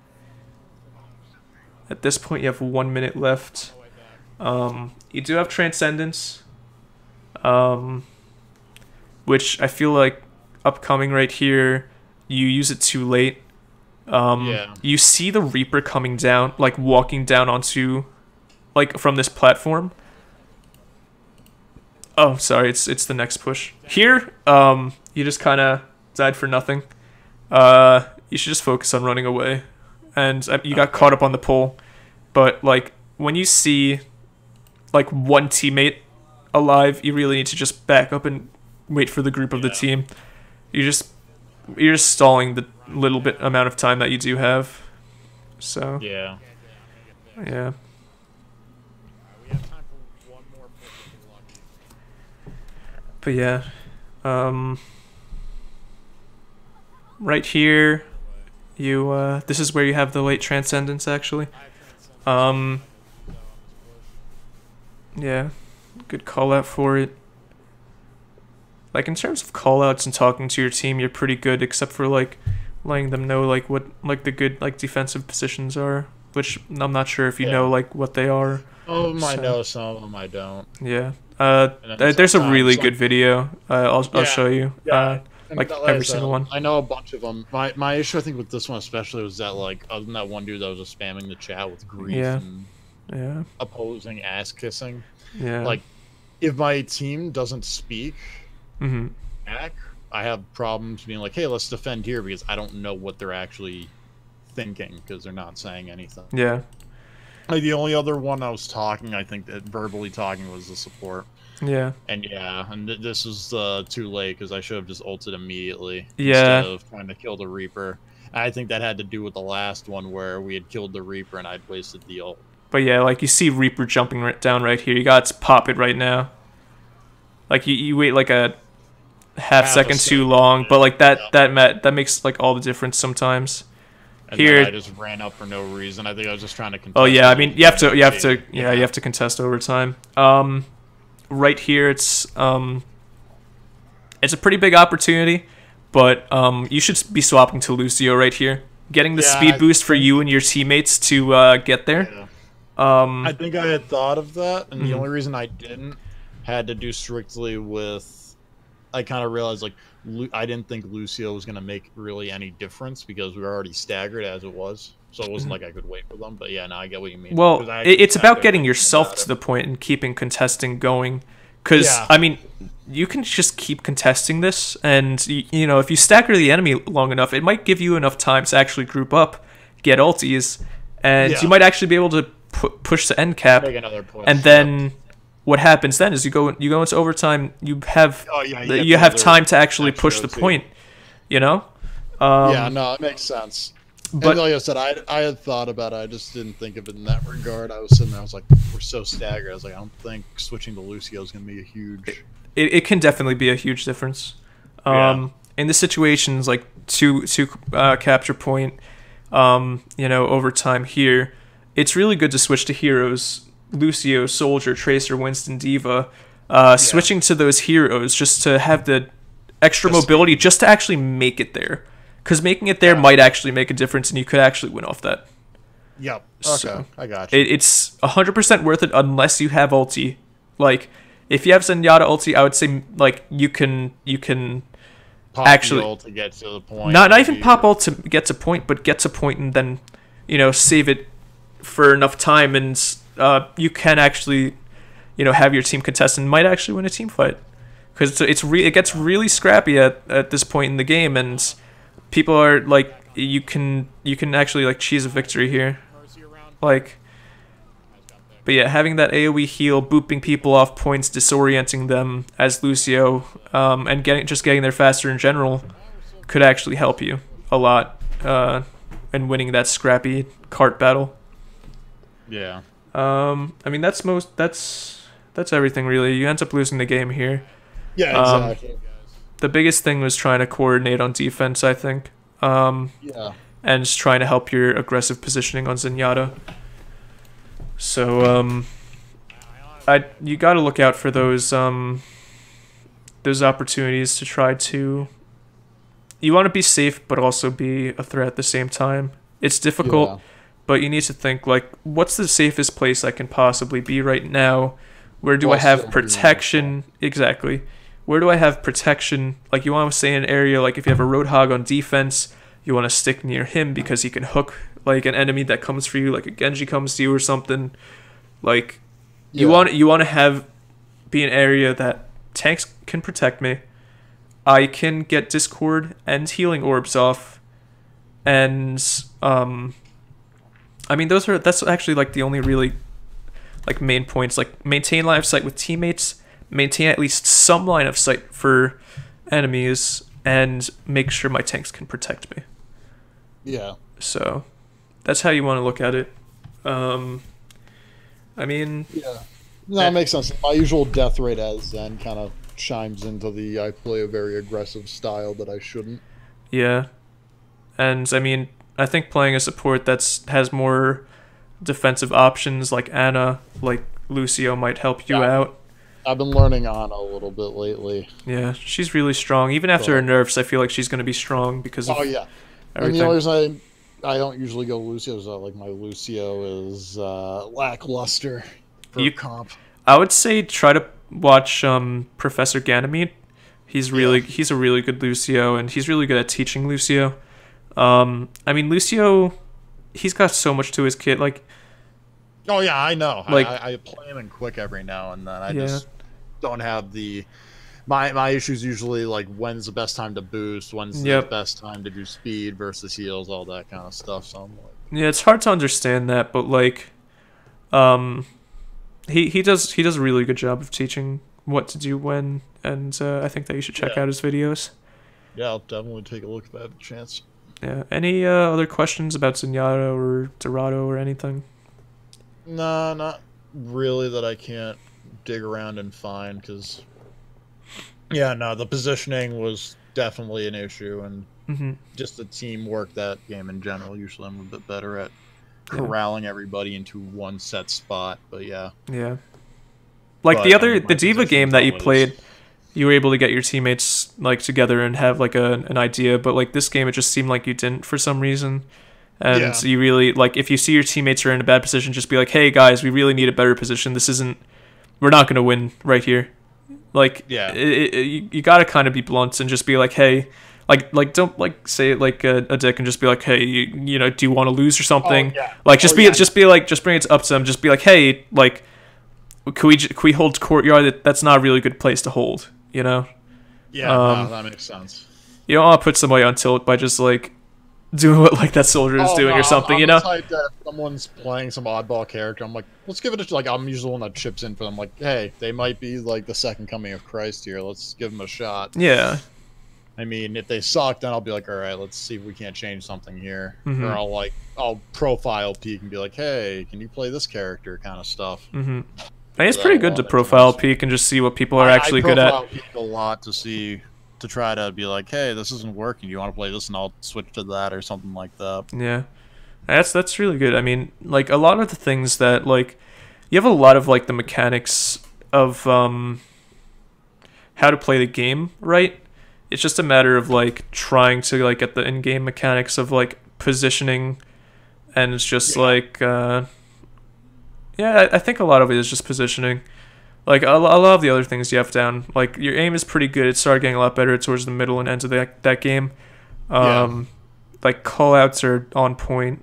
At this point, you have 1 minute left. You do have Transcendence. Which I feel like upcoming right here, you use it too late. You see the Reaper coming down, like walking down onto, like from this platform. Oh, sorry, it's the next push. Here, you just kind of died for nothing. You should just focus on running away. And you got caught up on the pole. But like when you see like one teammate alive, you really need to just back up and wait for the group of the team. You're just stalling the little bit amount of time that you do have. So yeah. But yeah, right here, you this is where you have the late Transcendence actually. Yeah, good call out for it. Like, in terms of callouts and talking to your team, you're pretty good, except for, like, letting them know, like, what, like, the good, like, defensive positions are, which I'm not sure if you know, like, what they are. Some of them I know, some of them I don't. Yeah. There's a really good video. I'll show you. Like, every single one. I know a bunch of them. My issue, I think, with this one especially was that, like, other than that one dude that was just spamming the chat with grief and opposing ass-kissing. Yeah. Like, if my team doesn't speak... back, I have problems being like, hey, let's defend here because I don't know what they're actually thinking because they're not saying anything. Yeah. Like the only other one I was talking, I think that verbally talking was the support. Yeah. And this was too late because I should have just ulted immediately instead of trying to kill the Reaper. And I think that had to do with the last one where we had killed the Reaper and I'd wasted the ult. But yeah, like you see Reaper jumping down right here. You got to pop it right now. Like you wait like a half second too long, but like that makes like all the difference sometimes. And here I just ran up for no reason. I think I was just trying to contest. Oh yeah, I mean you have to contest overtime. Right here it's a pretty big opportunity, but you should be swapping to Lucio right here. Getting the speed boost for you and your teammates to get there. Yeah. I think I had thought of that, and the only reason I didn't had to do strictly with, I kind of realized like I didn't think Lucio was going to make really any difference because we were already staggered as it was. So it wasn't like I could wait for them. But yeah, now I get what you mean. Well, it's about getting yourself to the point and keeping contesting going. Because, I mean, you can just keep contesting this. And, you know, if you stagger the enemy long enough, it might give you enough time to actually group up, get ulties, and you might actually be able to push the end cap. Make another push, and then what happens then is you go into overtime, you have time to actually push the point, you know? Yeah, no, it makes sense. But like I said, I had thought about it. I just didn't think of it in that regard. I was sitting there, I was like, we're so staggered. I was like, I don't think switching to Lucio is going to be a huge... It can definitely be a huge difference. In the situations like two capture point, you know, overtime here, it's really good to switch to heroes. Lucio, Soldier, Tracer, Winston, Diva, switching to those heroes just to have the extra mobility just to actually make it there. Because making it there might actually make a difference, and you could actually win off that. Yep. Okay, so, I got you. It's 100% worth it unless you have ulti. Like, if you have Zenyatta ulti, I would say like you can pop actually ult to get to the point. Not even pop ult to get to point, but get to point and then, you know, save it for enough time, and you can actually, you know, have your team contest and might actually win a team fight. Because it gets really scrappy at this point in the game, and people are like, you can actually like cheese a victory here, like. But yeah, having that AoE heal, booping people off points, disorienting them as Lucio, and getting there faster in general, could actually help you a lot in winning that scrappy cart battle. Yeah. I mean that's everything really. You end up losing the game here. Yeah, exactly. The biggest thing was trying to coordinate on defense, I think. Yeah. And just trying to help your aggressive positioning on Zenyatta. So, you got to look out for those opportunities to try to. You want to be safe, but also be a threat at the same time. It's difficult, but you need to think like, what's the safest place I can possibly be right now? Where do I have protection? Exactly. Where do I have protection? Like, you want to stay in an area, like if you have a Roadhog on defense, you want to stick near him because he can hook like an enemy that comes for you, like a Genji comes to you or something. Like, you want to be an area that tanks can protect me. I can get Discord and healing orbs off, and I mean that's actually like the only really like main points. Like, maintain line of sight with teammates, maintain at least some line of sight for enemies, and make sure my tanks can protect me. Yeah. So that's how you want to look at it. I mean... Yeah. No, it makes sense. My usual death rate as Zen kind of chimes into the I play a very aggressive style that I shouldn't. Yeah. And, I mean, I think playing a support has more defensive options, like Ana, like Lucio, might help you out. I've been learning Ana a little bit lately. Yeah, she's really strong. Even after her nerfs, I feel like she's going to be strong because of everything. And the only reason I don't usually go Lucio is like my Lucio is lackluster for comp. I would say try to watch Professor Ganymede. He's a really good Lucio, and he's really good at teaching Lucio. I mean, Lucio, he's got so much to his kit. Like, oh yeah, I know. Like, I play him in quick every now and then. I just don't have the My issue is usually like when's the best time to boost, when's the best time to do speed versus heals, all that kind of stuff. So I'm like, yeah, it's hard to understand that, but like, he does a really good job of teaching what to do when, and I think that you should check out his videos. Yeah, I'll definitely take a look if I have a chance. Yeah. Any other questions about Zenyatta or Dorado or anything? Nah, not really that I can't dig around and find, because yeah, no, the positioning was definitely an issue, and just the teamwork that game in general. Usually I'm a bit better at corralling everybody into one set spot, but yeah. Like the Diva game that you played, you were able to get your teammates like together and have like an idea, but like this game it just seemed like you didn't for some reason. And you really, like, if you see your teammates are in a bad position, just be like, hey guys, we really need a better position. We're not going to win right here. Like, you got to kind of be blunt and just be like, hey, like don't like say it like a dick and just be like, hey, you know, do you want to lose or something? Like, just be like, just bring it up to them. Just be like, hey, like, can we hold courtyard? That's not a really good place to hold, you know? Yeah, no, that makes sense. You don't want to put somebody on tilt by just like doing what like that soldier is doing or something, I'm you know? the type that if someone's playing some oddball character, I'm like, let's give it a, like, I'm usually the one that chips in for them, like, hey, they might be like the second coming of Christ here, let's give them a shot. Yeah. I mean, if they suck, then I'll be like, all right, let's see if we can't change something here. Or I'll profile peek and be like, hey, can you play this character, kind of stuff. I think it's pretty good to profile peek and just see what people are actually good at. I profile peek a lot to try to be like, hey, this isn't working. You want to play this, and I'll switch to that or something like that. Yeah, that's really good. I mean, like a lot of the things that like you have a lot of like the mechanics of how to play the game, right? It's just a matter of like trying to like get the in-game mechanics of like positioning, and it's just like I think a lot of it is just positioning. Like, a lot of the other things you have down, like, your aim is pretty good. It started getting a lot better towards the middle and end of that game. Like, call-outs are on point.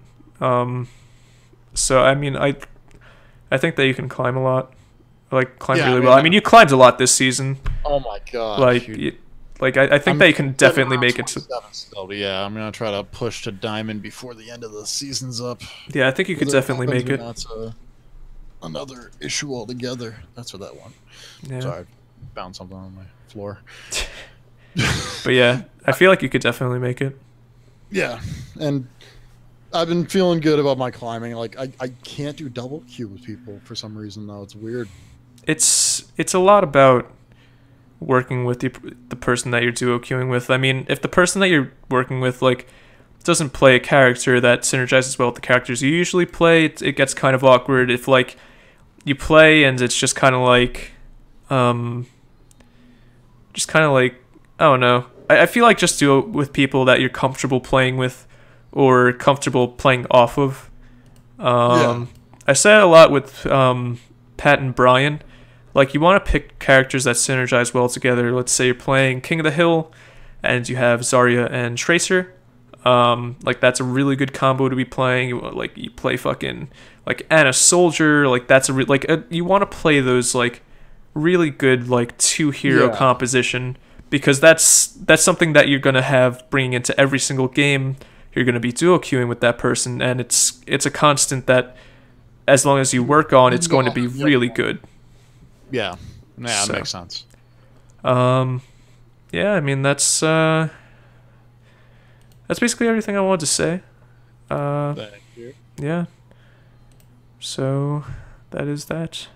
So, I mean, I think that you can climb a lot. Like, climb really well. I mean, you climbed a lot this season. Oh, my God. Like, I think that you can definitely make it to... Still, but yeah, I'm going to try to push to Diamond before the end of the season's up. Yeah, I think you could definitely make it. Another issue altogether. That's what that one. Yeah. Sorry, I found something on my floor. But yeah, I feel like you could definitely make it. Yeah, and I've been feeling good about my climbing. Like I can't do double Q with people for some reason though. It's weird. It's a lot about working with the person that you're duo queuing with. I mean, if the person that you're working with like doesn't play a character that synergizes well with the characters you usually play, it gets kind of awkward if like you play and it's just kind of like I don't know. I feel like just do it with people that you're comfortable playing with or comfortable playing off of. I say it a lot with Pat and Brian. Like, you want to pick characters that synergize well together. Let's say you're playing King of the Hill and you have Zarya and Tracer. Like, that's a really good combo to be playing. You play fucking like Anna Soldier. Like, that's you want to play those like really good like 2-hero composition, because that's something that you're gonna have bringing into every single game. You're gonna be duo queuing with that person, and it's a constant that as long as you work on, it's going to be really good. Yeah, that makes sense. Yeah, I mean that's basically everything I wanted to say. Thank you. Yeah. So that is that.